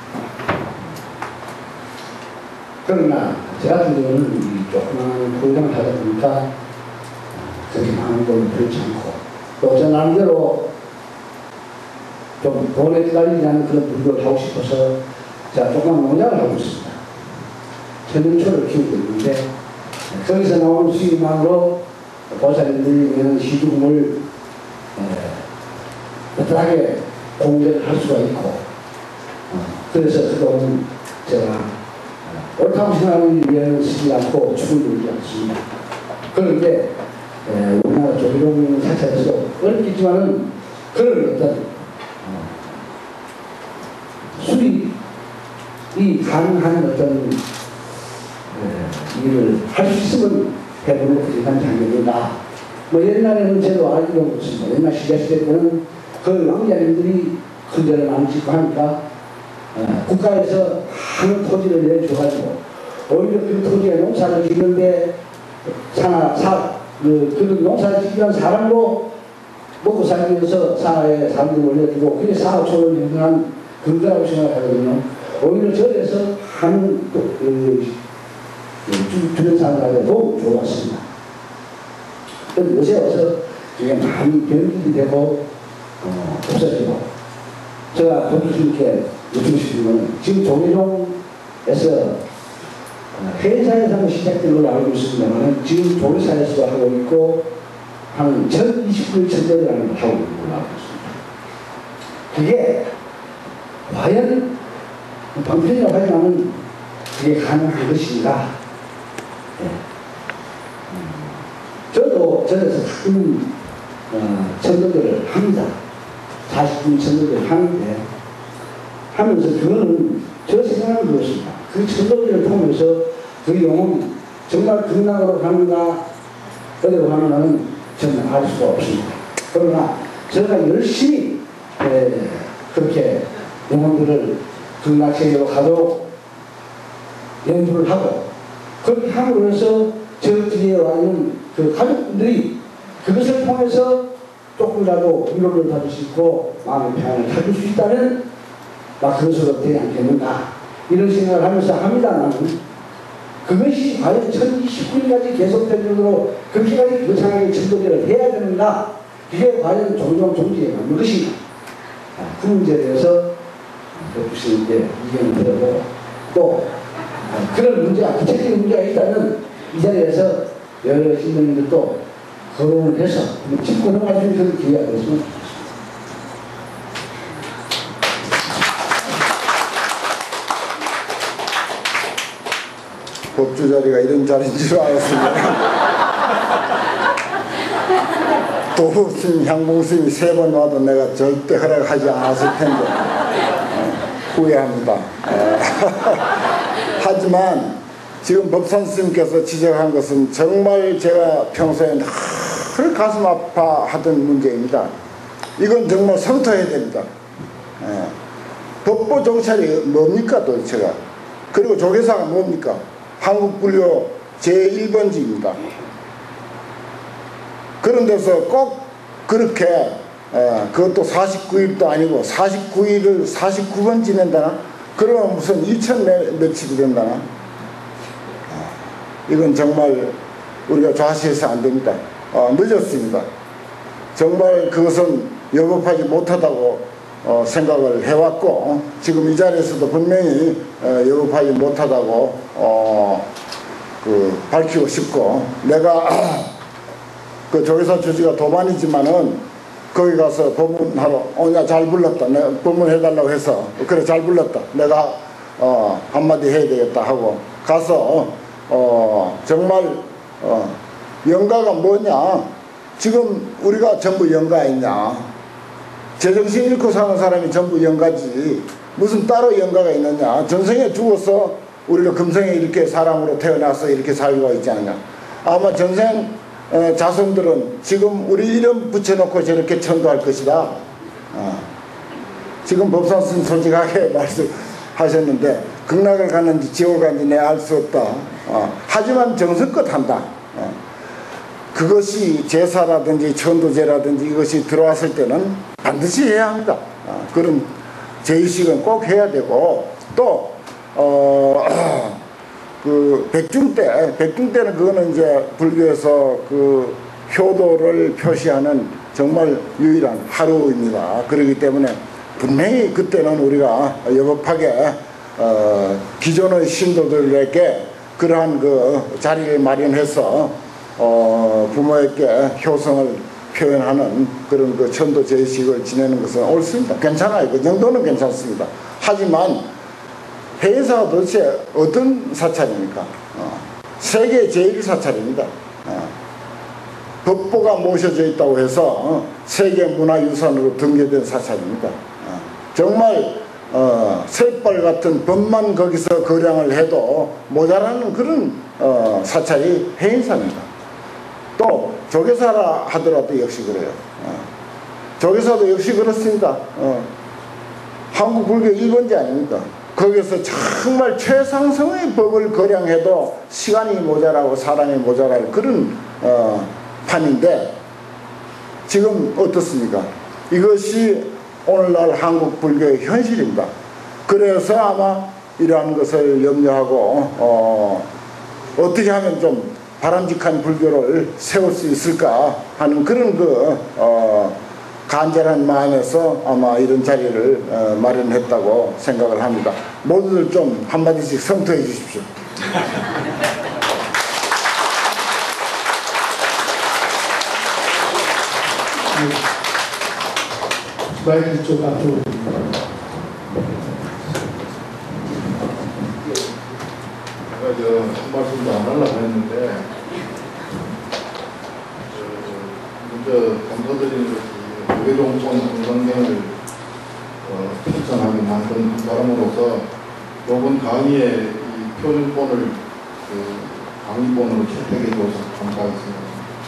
그러나 제 같은 경우는 이 조그마한 프로그램을 하다 보니까 그렇게 많은 돈을 들지 않고 또 저 나름대로 좀 돈에 깔리지 않는 그런 분들을 하고 싶어서 제가 조그만 농장을 하고 있습니다. 천연초를 키우고 있는데 거기서 나오는 수익만으로 보살님들이 시중을 어떻게 공개를 할 수가 있고 그래서 그동안 제가 옳다고 생각하는 일에는 쓰지 않고 죽을 일이 않습니다. 그런데 우리나라 조기종 사찰에서 어렵겠지만은 그런 어떤 수익이 가능한 어떤 일을 할 수 있으면 해보는 부족한 장면이다. 뭐 옛날에는 제도 알기로 그렇습니다. 옛날 시대 때는 그 왕자님들이 큰 데를 많이 짓고 하니까 국가에서 한 토지를 내줘가지고 오히려 그 토지에 농사를 짓는데 그 농사를 짓는 사람도 먹고 살기 위해서 사회에 사람들을 올려주고 그게 사업소를 형성한 근거라고 생각하거든요. 오히려 절에서 하는 주변 사람들한테도 좋았습니다. 그런데 요새 와서 그게 많이 변질이 되고 없어지고 제가 교수님께 여쭈고 싶은 건 지금 조계종에서 회사에서 한번 시작된 걸로 알고 있습니다만 지금 조계사에서도 하고 있고 한 1029일 천대라는 걸 하고 있는 걸로 알고 있습니다. 그게 과연 방편이라고 하지만은 그게 가능한 것인가? 네. 저도 절에서 큰 천도들을 합니다. 40분 천도들을 하는데 하면서 그거는 저 생각은 그렇습니다. 그 천도들을 통해서 그 영혼이 정말 극락으로 가는가 어디로 가는가는 저는 알 수가 없습니다. 그러나 제가 열심히 그렇게 영혼들을 극락세계로 가도록 연구를 하고 그렇게 함으로 해서 저 뒤에 와 있는 그 가족분들이 그것을 통해서 조금이라도 위로를 받을 수 있고 마음의 평안을 찾을 수 있다면 막 그것으로 되지 않겠는가 이런 생각을 하면서 합니다만 그것이 과연 1029일까지 계속될 정도로 그렇게까지 거창하게 천도제를 해야 되는가 이게 과연 종종 종지에 맞는 것인가 그 문제에 대해서 교수님께 의견을 드리고 또 그런 문제가 구체적인 문제가 있다면 이 자리에서 여러 신도님들도 거론을 해서 짚고 넘어가시는 그런 기회가 됐으면 좋겠습니다. 법주 자리가 이런 자리인 줄 알았습니다. 도스님, 향봉스님이 3번 와도 내가 절대 허락하지 않았을 텐데 후회합니다. 하지만 지금 법산스님께서 지적한 것은 정말 제가 평소에 늘 가슴 아파하던 문제입니다. 이건 정말 성토해야 됩니다. 법보 정찰이 뭡니까 도대체가? 그리고 조계사가 뭡니까? 한국불교 제1번지입니다. 그런 데서 꼭 그렇게 그것도 49일도 아니고 49일을 49번 지낸다나? 그러면 무슨 2000 며칠이 된다나? 이건 정말 우리가 좌시해서 안 됩니다. 늦었습니다. 정말 그것은 여법하지 못하다고 생각을 해왔고, 지금 이 자리에서도 분명히 여법하지 못하다고 밝히고 싶고, 내가 그 조계사 주지가 도반이지만은 거기 가서 법문하러 오냐 잘 불렀다. 내가 법문해달라고 해서 그래 잘 불렀다. 내가 한마디 해야 되겠다 하고 가서 정말 영가가 뭐냐? 지금 우리가 전부 영가있냐? 제정신 잃고 사는 사람이 전부 영가지 무슨 따로 영가가 있느냐? 전생에 죽어서 우리가 금생에 이렇게 사람으로 태어나서 이렇게 살고 있지 않냐? 아마 전생 자손들은 지금 우리 이름 붙여놓고 저렇게 천도할 것이다. 지금 법상 스님 솔직하게 말씀하셨는데 극락을 갔는지 지옥을 갔는지 내가 알 수 없다. 하지만 정성껏 한다. 그것이 제사라든지 천도제라든지 이것이 들어왔을 때는 반드시 해야 합니다. 그런 제의식은 꼭 해야 되고, 또 그 백중 때는 그거는 이제 불교에서 그 효도를 표시하는 정말 유일한 하루입니다. 그렇기 때문에 분명히 그때는 우리가 여법하게 기존의 신도들에게 그러한 그 자리를 마련해서 부모에게 효성을 표현하는 그런 그 천도 제의식을 지내는 것은 옳습니다. 괜찮아요. 그 정도는 괜찮습니다. 하지만 해사가 도대체 어떤 사찰입니까? 세계 제1사찰입니다. 법보가 모셔져 있다고 해서 세계문화유산으로 등재된 사찰입니다. 정말 셋발 같은 법만 거기서 거량을 해도 모자라는 그런 사찰이 해인사입니다. 또 조계사라 하더라도 역시 그래요. 조계사도 역시 그렇습니다. 한국 불교 1번지 아닙니까? 거기서 정말 최상승의 법을 거량해도 시간이 모자라고 사람이 모자랄 그런 판인데, 지금 어떻습니까? 이것이 오늘날 한국 불교의 현실입니다. 그래서 아마 이러한 것을 염려하고 어떻게 하면 좀 바람직한 불교를 세울 수 있을까 하는 그런 간절한 마음에서 아마 이런 자리를 마련했다고 생각을 합니다. 모두들 좀 한마디씩 성토해 주십시오. 마이크 쪽 앞으로. 제가 한 말씀도 안 하려고 했는데, 먼저 감사드리는 것이 고개종송 건강경을 편찬하게 만든 사람으로서 이번 강의에 이 표준본을 강의본으로 채택해 줘서 감사하겠습니다.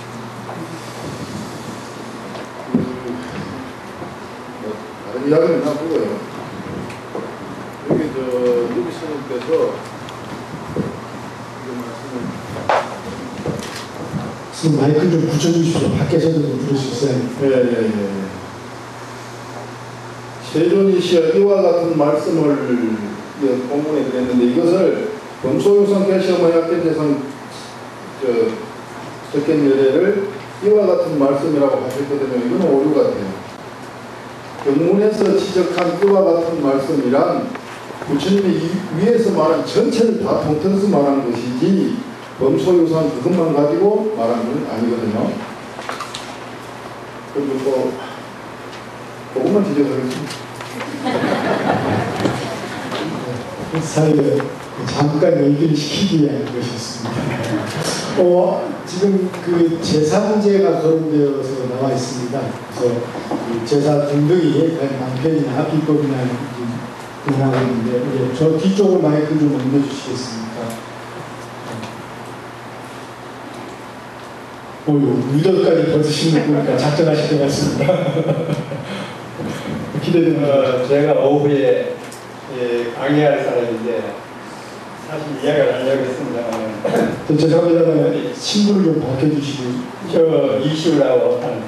다른 이야기는 나쁘고요. 여기 누기 스님께서 지금 마이크 좀 붙여주십시오. 밖에서도 좀 들을 수 있어요. 예. 세존이시여 이와 같은 말씀을 본문에 드렸는데, 이것을 범소유성 개시어머약견 재상 적견열애를 이와 같은 말씀이라고 하셨거든요. 이건 오류 같아요. 경문에서 지적한 이와 같은 말씀이란 부처님이 위에서 말한 전체를 다 통틀어서 말한 것이지 범소유상 그것만 가지고 말한 건 아니거든요. 그리고 또 그것만 지적하겠습니다. 사이에 잠깐 얘기를 시키기 위한 것이었습니다. 지금 그 제3제가 거론되어서 나와 있습니다. 그래서 제사 등등이 남편이나 비법이나 나와 있는데, 저 뒤쪽을 마이크 좀 옮겨주시겠습니까? 의도까지 벗으시는 거 보니까 작정하실 것 같습니다. 기대됩니다. 제가 오후에 강의할 사람인데 사실 이야기를 하려고 했습니다만 죄송합니다만 친구를 좀 밝혀주시고. 저 이시우라고 하는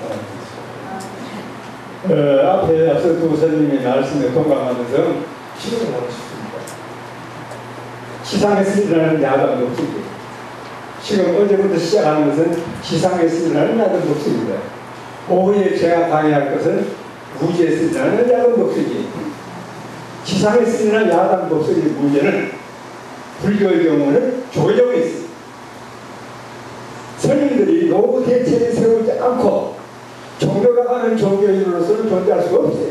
사람입니다. 앞에 앞서 두 선생님의 말씀에 동감하면서 실험을 하고 싶습니다. 시상에서 일어나는 야단 독수리. 지금 어제부터 시작하는 것은 시상에서 일어나는 야단 독수리입니다. 오후에 제가 강의할 것은 무지에서 일어나는 야단 독수리. 시상에서 일어나는 야단 독수리 문제는 불교의 경우는 조정이 있습니다. 스님들이 노후 대책을 세우지 않고 종교가 하는 종교인으로서는 존재할 수가 없어요.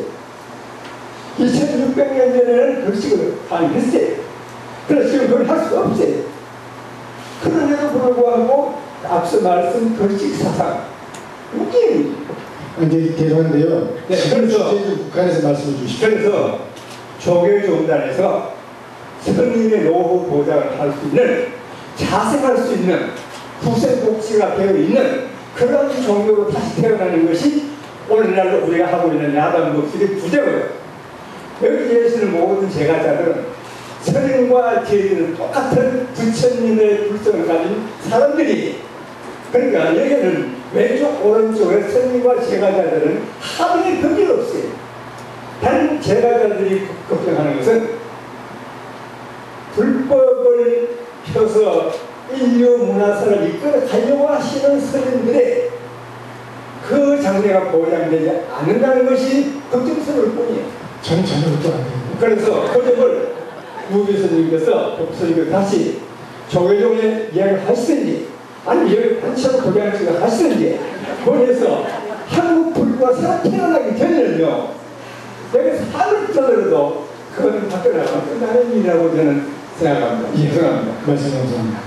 2600년 전에는 글씨를 가능했어요. 그래서 지금 그걸 할 수가 없어요. 그럼에도 불구하고 앞서 말씀 글씨 사상 웃기는 이제 죄송한데요. 네, 그래서 북한에서 말씀해 주십시오. 그래서 조계종단에서 스님의 노후 보장을 할 수 있는 자생할 수 있는 후생복지가 되어 있는 그런 종교로 다시 태어나는 것이 오늘날 우리가 하고 있는 야단 독수리 부제고요. 여기 계시는 모든 제가자들은 스님과 제리는 똑같은 부처님의 불성을 가진 사람들이, 그러니까 여기는 왼쪽 오른쪽에 스님과 제가자들은 합의 법이 없어요. 단 제가자들이 걱정하는 것은 불법을 펴서 인류 문화사를 이끌어 가려고 하시는 스님들의 그 장래가 보장되지 않는다는 것이 걱정스러울 뿐이에요. 저는 전혀 그렇게 안 돼요. 그래서 그 점을 무 교수님께서 교수님께서 다시 조계종의 이야기를 하시든지 아니 여기 반찬 고장식을 하시든지 거기에서 한국 불교가 새로 태어나기 전에는요 여기서 하늘 떠들어도 그거는 밖에 나가면 끝나는 일이라고 저는 생각합니다. 예, 죄송합니다. 말씀 감사합니다.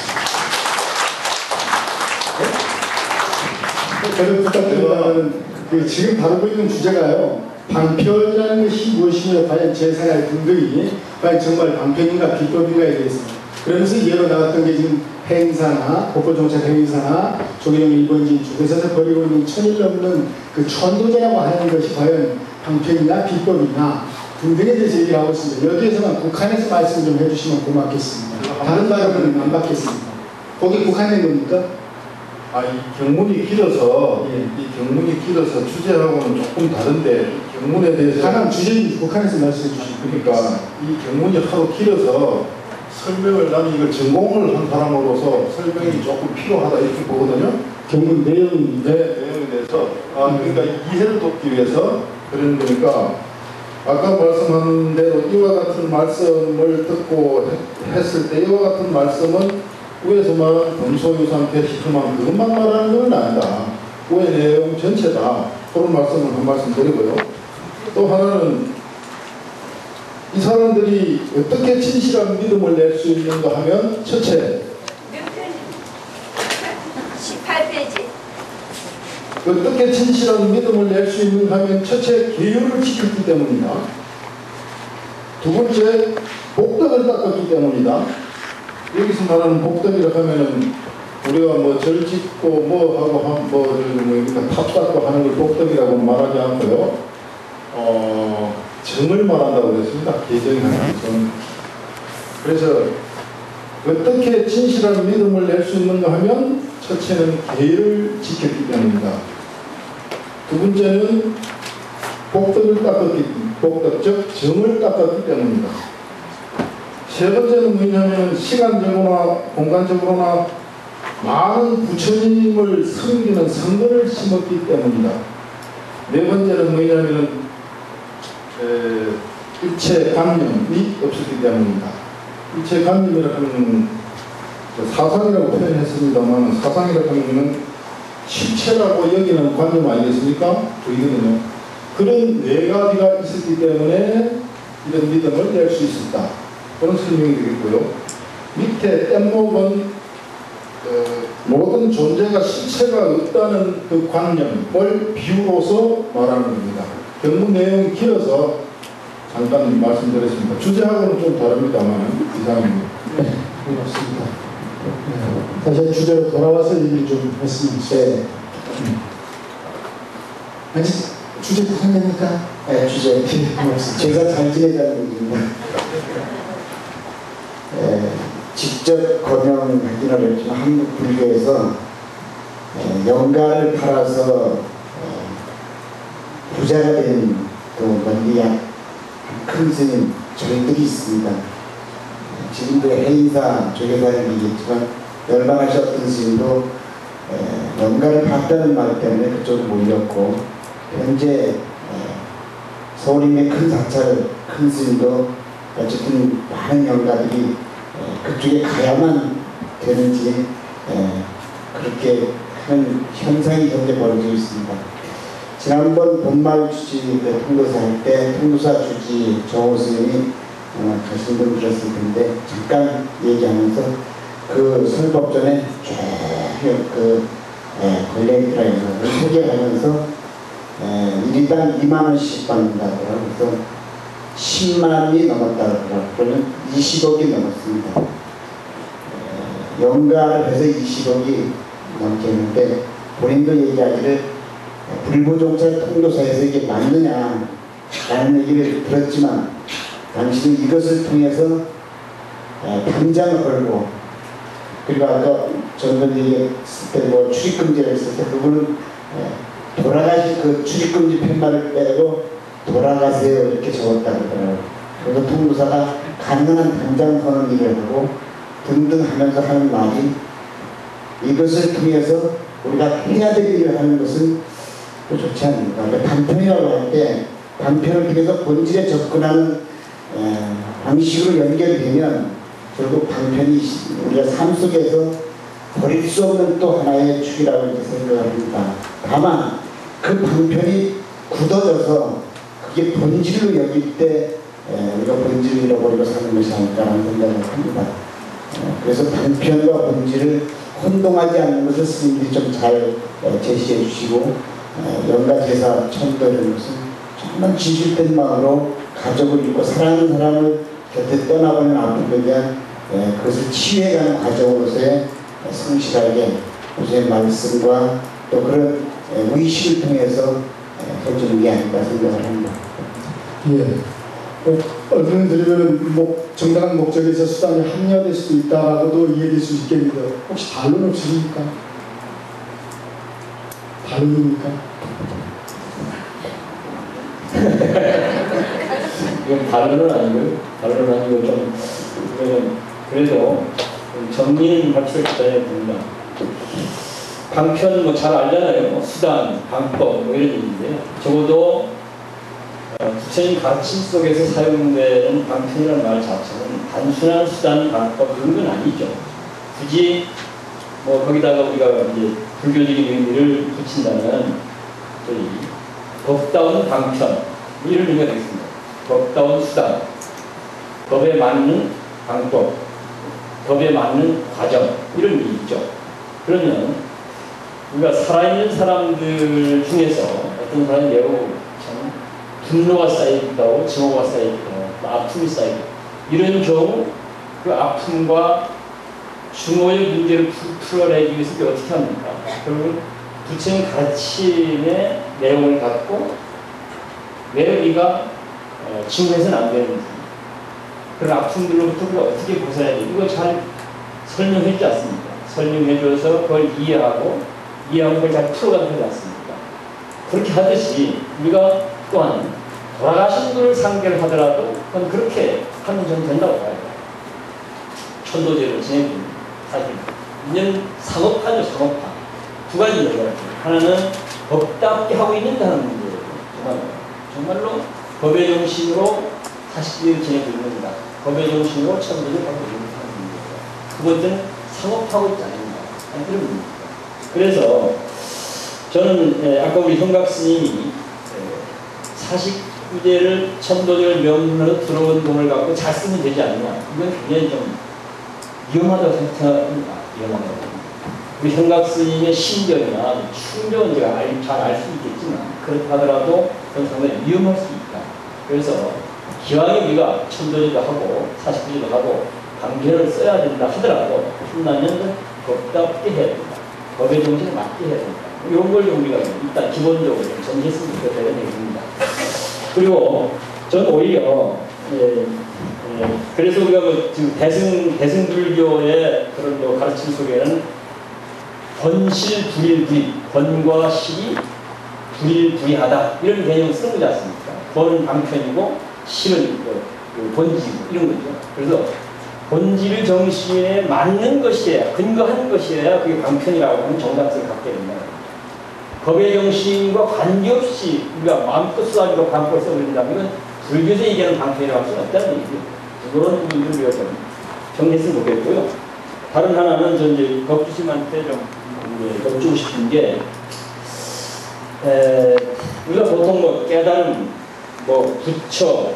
저는 부탁드리면 지금 다루고 있는 주제가요. 방편이라는 것이 무엇이며 과연 제사의 근거이 과연 정말 방편인가 비법인가에 대해서 그러면서 예로 나왔던 게 지금 행사나 법보정착 행사나 조계종 일본인 중에서 벌이고 있는 1000일 넘는 그 천도제라고 하는 것이 과연 방편이나 비법이나 등등에 대해서 얘기를 하고 있습니다. 여기에서만 북한에서 말씀 좀 해주시면 고맙겠습니다. 다른 발언은 안 받겠습니다. 거기 북한에 겁니까? 이 경문이 길어서 이 경문이 길어서 주제하고는 조금 다른데 이 경문에 대해서 가장 주제인 북한에서 말씀해 주시면 그러니까 이 경문이 하도 길어서 설명을 나는 이걸 전공을 한 사람으로서 설명이 조금 필요하다 이렇게 보거든요. 경문 내용입니다. 네, 내용에 대해서 그러니까 이해를 돕기 위해서 그런 거니까 아까 말씀한 대로 이와 같은 말씀을 듣고 했을 때 이와 같은 말씀은 위에서 말한 범소유산 게시트만 그것만 말하는 건 아니다. 위의 내용 전체다. 그런 말씀을 한 말씀 드리고요. 또 하나는 이 사람들이 어떻게 진실한 믿음을 낼 수 있는가 하면 첫째 18페이지 어떻게 진실한 믿음을 낼 수 있는가 하면 첫째 계율을 지켰기 때문이다. 두 번째 복덕을 닦았기 때문이다. 여기서 말하는 복덕이라고 하면은 우리가 뭐 절 짓고 뭐 하고 탑 닦고 하는 걸 복덕이라고 말하지 않고요. 정을 말한다고 그랬습니다. 계정이 정. 그래서 어떻게 진실한 믿음을 낼 수 있는가 하면 첫째는 계율을 지켰기 때문이다. 두 번째는 복덕 즉 정을 닦았기 때문이다. 세 번째는 뭐냐면 시간적으로나 공간적으로나 많은 부처님을 섬기는 성근을 심었기 때문이다. 네 번째는 뭐냐면 일체 관념이 없었기 때문이다. 일체 관념이라고 하면 사상이라고 표현했습니다만 사상이라고 하면 실체라고 여기는 관념 아니겠습니까? 보이거든요. 그런 네 가지가 있었기 때문에 이런 믿음을 낼 수 있었다. 그런 설명이 되겠고요. 밑에 뗏목은 모든 존재가 실체가 없다는 그 관념을 비유로서 말하는 겁니다. 경문 내용이 길어서 잠깐 말씀드렸습니다. 주제하고는 좀 다릅니다만 이상입니다. 네, 고맙습니다. 다시 주제로 돌아와서 얘기를 좀 했으면 좋겠습니다. 아니, 주제 북한입니까? 네, 주제. 고맙습니다. 제가 잘 지내자는 얘기입니다. 직접 거명하기는 어렵지만 한국 불교에서 영가를 팔아서 부자가 된 또 멀리 큰 스님 절들이 있습니다. 지금도 해인사 조계사는 얘기했지만 열방하셨던 스님도 영가를 봤다는 말 때문에 그쪽으로 몰렸고, 현재 서울에 있는 큰 사찰 큰 스님도 어쨌든 많은 영가들이 그쪽에 가야만 되는지 그렇게 하는 현상이 현재 벌어지고 있습니다. 지난번 본마을 주지 통도사 할 때 통도사 주지 정호 스님이 가신 분 들었을 텐데 잠깐 얘기하면서 그 설법전에 쭉 걸레기라는 걸 소개하면서 일당 2만 원씩 받는다더라고요. 그래서 10만이 넘었다더라고요. 그러면 20억이 넘었습니다. 연가를 해서 20억이 넘겠는데 본인도 얘기하기를 불보종찰 통도사에서 이게 맞느냐 라는 얘기를 들었지만 당신은 이것을 통해서 당장을 걸고, 그리고 아까 전번 얘기했을 때 뭐 출입금지를 했을 때 그분은 돌아가신 그 출입금지 팻말을 빼고 돌아가세요 이렇게 적었다 그러더라고요. 그래서 통도사가 가능한 당장 서는 일을 하고 등등 하면서 하는 말이, 이것을 통해서 우리가 해야 될 일을 하는 것은 또 좋지 않습니까? 그러니까 단편이라고 할 때 단편을 통해서 본질에 접근하는 방식으로 연결되면 결국 단편이 우리가 삶 속에서 버릴 수 없는 또 하나의 축이라고 이렇게 생각을 합니다. 다만 그 방편이 굳어져서 그게 본질로 여길 때 우리가 본질을 잃어버리고 사는 것이 아닐까라는 생각을 합니다. 그래서 방편과 본질을 혼동하지 않는 것을 스님들이 좀 잘 제시해 주시고, 영가제사 천도 이런 것은 정말 진실된 마음으로 가족을 잃고 사랑하는 사람을 곁에 떠나버리는 아픔에 대한 그것을 치유해가는 과정으로서의 성실하게 우주의 말씀과 또 그런 의식을 통해서 해주는 게 아닌가 생각을 합니다. 예. 얼른 들으면 정당한 목적에서 수단이 합리화될 수도 있다라고도 이해될 수 있겠는데 혹시 반론 없으십니까? 반론입니까? 이건 반론은 아니고요. 반론은 아니고 좀 그래도 정리는 확실히 기다려야 됩니다. 방편 잘 알잖아요. 수단, 방법 이런 얘기인데요. 적어도 부처님 가르침 속에서 사용되는 방편이라는 말 자체는 단순한 수단, 방법 그런 건 아니죠. 굳이 거기다가 우리가 이제 불교적인 의미를 붙인다면 저희 법다운 방편 이런 의미가 되겠습니다. 법다운 수단, 법에 맞는 방법, 법에 맞는 과정 이런 의미 있죠. 그러면 우리가 살아있는 사람들 중에서 어떤 사람이 매우 참 분노가 쌓이기도 증오가 쌓이기도 아픔이 쌓이고 이런 경우 그 아픔과 증오의 문제를 풀어내기 위해서 어떻게 합니까? 결국 부처님 가르침의 내용을 갖고 왜 우리가 증오해서는 안 되는지, 그런 아픔들로부터 우리가 어떻게 벗어나야 되는지 이거 잘 설명해 주지 않습니까? 설명해 줘서 그걸 이해하고 그걸 잘 풀어가는 거지 않습니까? 그렇게 하듯이 우리가 또한 돌아가신 분을 상대를 하더라도 그건 그렇게 하면 전 된다고 봐요. 천도제로 지내고 사실 이제는 상업화죠. 상업화. 두 가지 얘기가 하나는 법답게 하고 있는다는 문제예요. 정말로 법의 정신으로 40일을 지내고 있는 겁니다. 법의 정신으로 천도제를 하고 있는 문제예요. 두 번째는 상업하고 있지 않습니까? 그런 문제입니다. 그래서 저는 아까 우리 형각 스님이 49제를 천도제를 명문으로 들어온 돈을 갖고 잘 쓰면 되지 않느냐, 이건 굉장히 좀 위험하다고 생각합니다. 위험하다고. 우리 형각 스님의 신경이나 충격은 제가 잘 알 수 있겠지만 그렇다 하더라도 그건 상당히 위험할 수 있다. 그래서 기왕에 우리가 천도제도 하고 49제도 하고 방편을 써야 된다 하더라도 신나면 법답게 해야 된다. 법의 정신에 맞게 해야 된다. 이런 걸 우리가 일단 기본적으로 정리했으면 좋겠다는 얘기입니다. 그리고 저는 오히려 예, 그래서 우리가 뭐 지금 대승불교의 그런 뭐 가르침 속에는 권실불일불이, 권과 실이 불일불이하다 이런 개념을 쓰는 거지 않습니까? 권은 방편이고 실은 그 본지고 이런 거죠. 그래서 본질 정신에 맞는 것이어야, 근거한 것이어야 그게 방편이라고 하는 정당성을 갖게 된다. 법의 정신과 관계없이 우리가 마음껏 가지고 방법을 써버린다면 불교에서 얘기하는 방편이라고 할 수는 없다는 얘기죠. 그런 부분들을 우리가 좀 정리했으면 좋겠고요. 다른 하나는 저 이제 법주심한테 좀 여쭈고 싶은 게, 우리가 보통 뭐 깨달음, 뭐 부처,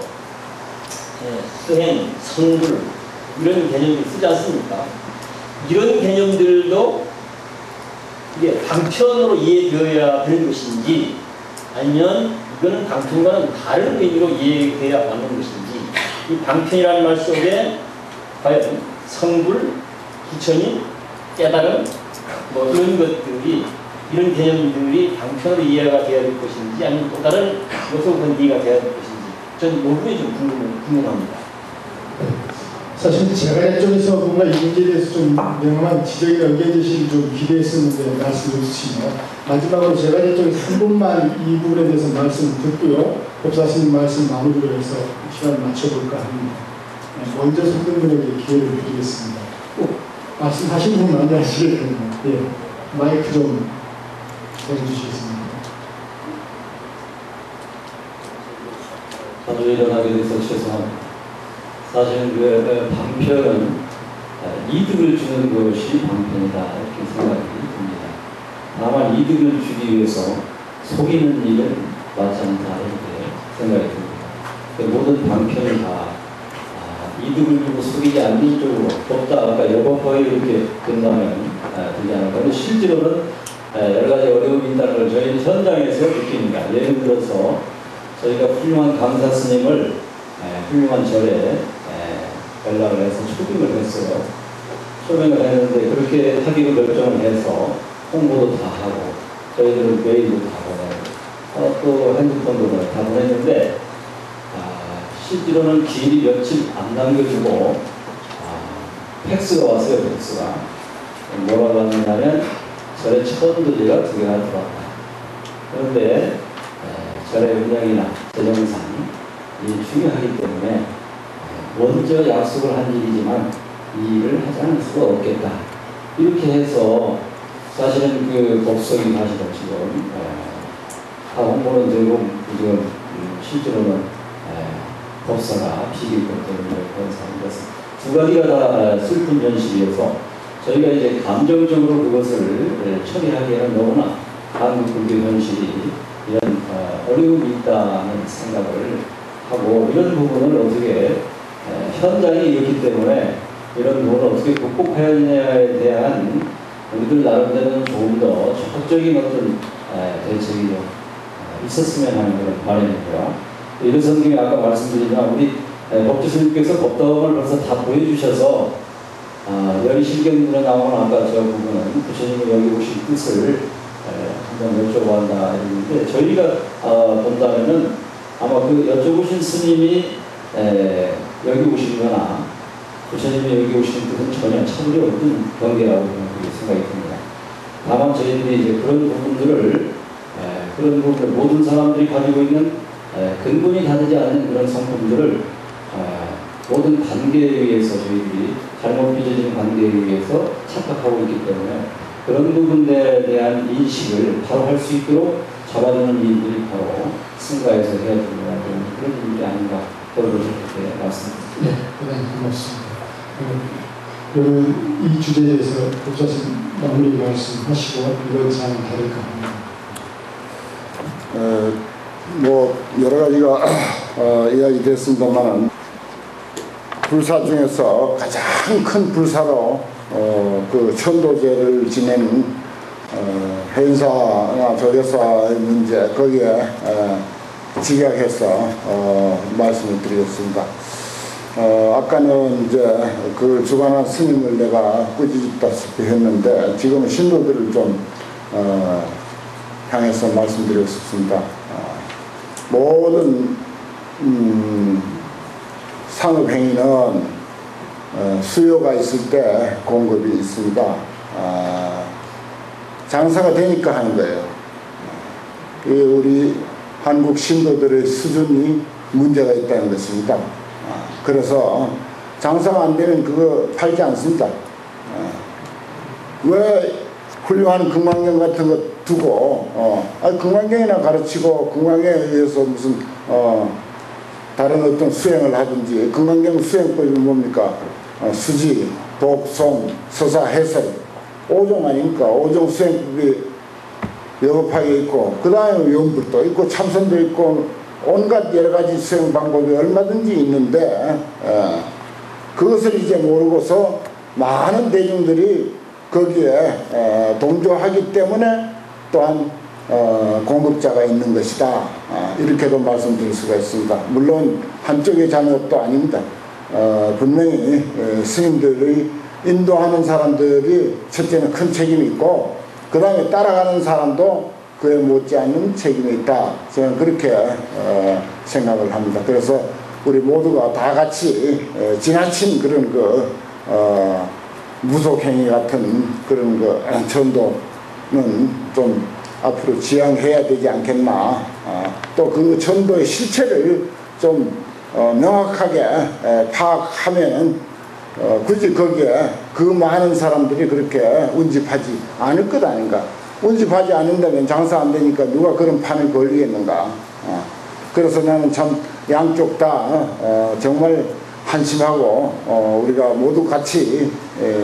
수행, 성불 이런 개념들 쓰지 않습니까? 이런 개념들도 이게 방편으로 이해되어야 되는 것인지, 아니면 이거는 방편과는 다른 의미로 이해돼야 하는 것인지, 이 방편이라는 말 속에 과연 성불, 부처님, 깨달음 뭐 이런 것들이, 이런 개념들이 방편으로 이해가 되어야 될 것인지, 아니면 또 다른 것으로 이해가 되어야 될 것인지, 전 이 부분이 좀 궁금합니다. 사실 제가 이쪽에서 뭔가 이 문제에 대해서 좀 명확한 지적이 연결되시길 좀 기대했었는데 말씀을 주시면, 마지막으로 제가 이쪽에서 한 분만 이 부분에 대해서 말씀 듣고요, 법사스님 말씀 마무리로 해서 시간을 맞춰볼까 합니다. 먼저 선생님에게 기회를 드리겠습니다. 말씀하신 분만 안 하시겠군요. 예, 마이크 좀 해주시겠습니다. 자주 일어나게 돼서 죄송합니다. 사실은 그 방편은 이득을 주는 것이 방편이다 이렇게 생각이 듭니다. 다만 이득을 주기 위해서 속이는 일은 맞지 않다 이렇게 생각이 듭니다. 모든 방편이 다 이득을 주고 속이지 않는 쪽으로, 법다 아까 여법허위 이렇게 된다면 되지 않을까. 그런데 실제로는 여러 가지 어려움이 있다는 걸 저희는 현장에서 느낍니다. 예를 들어서 저희가 훌륭한 강사 스님을 훌륭한 절에 연락을 해서 초빙을 했어요. 초빙을 했는데 그렇게 하기로 결정을 해서 홍보도 다 하고, 저희들은 메일도 다 보내고, 또 핸드폰도 다 보냈는데, 실제로는 길이 며칠 안 남겨주고 팩스가 왔어요. 팩스가 뭐라고 하냐면 절에 천도제가 2개가 들어왔다. 그런데 절의 운영이나 재정상이 중요하기 때문에 먼저 약속을 한 일이지만 이 일을 하지 않을 수가 없겠다. 이렇게 해서 사실은 그 법석이 사실은 지금 다 홍보는 되고, 지금 실제로는 법사가 비밀권 때문에 그런 것은 두 가지가 다 슬픈 현실이어서 저희가 이제 감정적으로 그것을 처리하기에는 너무나 한국 불교 현실이 이런 어려움이 있다는 생각을 하고, 이런 부분을 어떻게 현장이 이렇기 때문에 이런 부분을 어떻게 극복해야에 대한 우리들 나름대로는 조금 더 적극적인 어떤 대책이 있었으면 하는 그런 바람이고요. 이런 성경에 아까 말씀드리지만 우리 법주스님께서 법덕을 벌써 다 보여주셔서 열의실경으로 나오는 아까 저 부분은 부처님이 여기 오신 뜻을 한번 여쭤봐한다 했는데, 저희가 본다면은 아마 그 여쭤보신 스님이 여기 오시거나 부처님이 여기 오시는 뜻은 전혀 차별이 없는 관계라고 생각이 듭니다. 다만 저희들이 이제 그런 부분들을 모든 사람들이 가지고 있는 근본이 다르지 않는 그런 성품들을 모든 관계에 의해서, 저희들이 잘못 빚어진 관계에 의해서 착각하고 있기 때문에 그런 부분에 대한 인식을 바로 할 수 있도록 잡아주는 일들이 바로 승가에서 해야 된다는 그런 일이 아닌가, 그렇게 말씀드립니다. 네, 대단히 고맙습니다. 그러면 이 주제에 대해서 법사님 마무리 말씀하시고 이런 사항이 다를까 합니다. 뭐 여러 가지가 이야기됐습니다만, 불사 중에서 가장 큰 불사로 그 천도제를 지내는 해인사나 조례사의 문제, 거기에 직약해서 말씀을 드리겠습니다. 아까는 이제 그 주관한 스님을 내가 꾸짖다시피 했는데, 지금은 신도들을 좀 향해서 말씀드리고 싶습니다. 모든 산업행위는 수요가 있을 때 공급이 있습니다. 장사가 되니까 하는 거예요. 우리 한국 신도들의 수준이 문제가 있다는 것입니다. 그래서 장사가 안 되면 그거 팔지 않습니다. 왜 훌륭한 금강경 같은 거 두고 금강경이나 가르치고 금강경에 의해서 무슨 다른 어떤 수행을 하든지 금강경 수행법이 뭡니까? 수지, 독송, 서사, 해설 5종 아닙니까? 5종 수행법이 여법하게 있고 그 다음에 연불도 있고 참선도 있고 온갖 여러 가지 수행 방법이 얼마든지 있는데 그것을 이제 모르고서 많은 대중들이 거기에 동조하기 때문에 또한 공급자가 있는 것이다. 이렇게도 말씀드릴 수가 있습니다. 물론 한쪽의 잘못도 아닙니다. 분명히 스님들의 인도하는 사람들이 첫째는 큰 책임이 있고 그 다음에 따라가는 사람도 그에 못지않는 책임이 있다. 저는 그렇게 생각을 합니다. 그래서 우리 모두가 다 같이 지나친 그런 무속행위 같은 그런 전도는 좀 앞으로 지양해야 되지 않겠나. 또 그 전도의 실체를 좀 명확하게 파악하면 굳이 거기에 그 많은 사람들이 그렇게 운집하지 않을 것 아닌가. 운집하지 않는다면 장사 안 되니까 누가 그런 판을 걸리겠는가. 그래서 나는 참 양쪽 다 정말 한심하고 우리가 모두 같이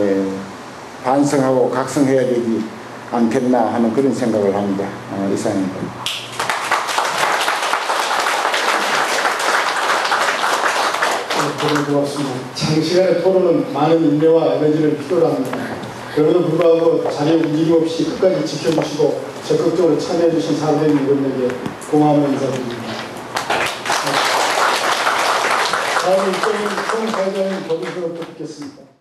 반성하고 각성해야 되지 않겠나 하는 그런 생각을 합니다. 이상입니다. 네, 고맙습니다. 장시간의 토론은 많은 인내와 에너지를 필요로 합니다. 그럼에도 불구하고 자리에 움직임 없이 끝까지 지켜주시고 적극적으로 참여해주신 사회인 여러분에게 고마움을 인사드립니다. 다음은 송 사장님 법인으로부터 듣겠습니다.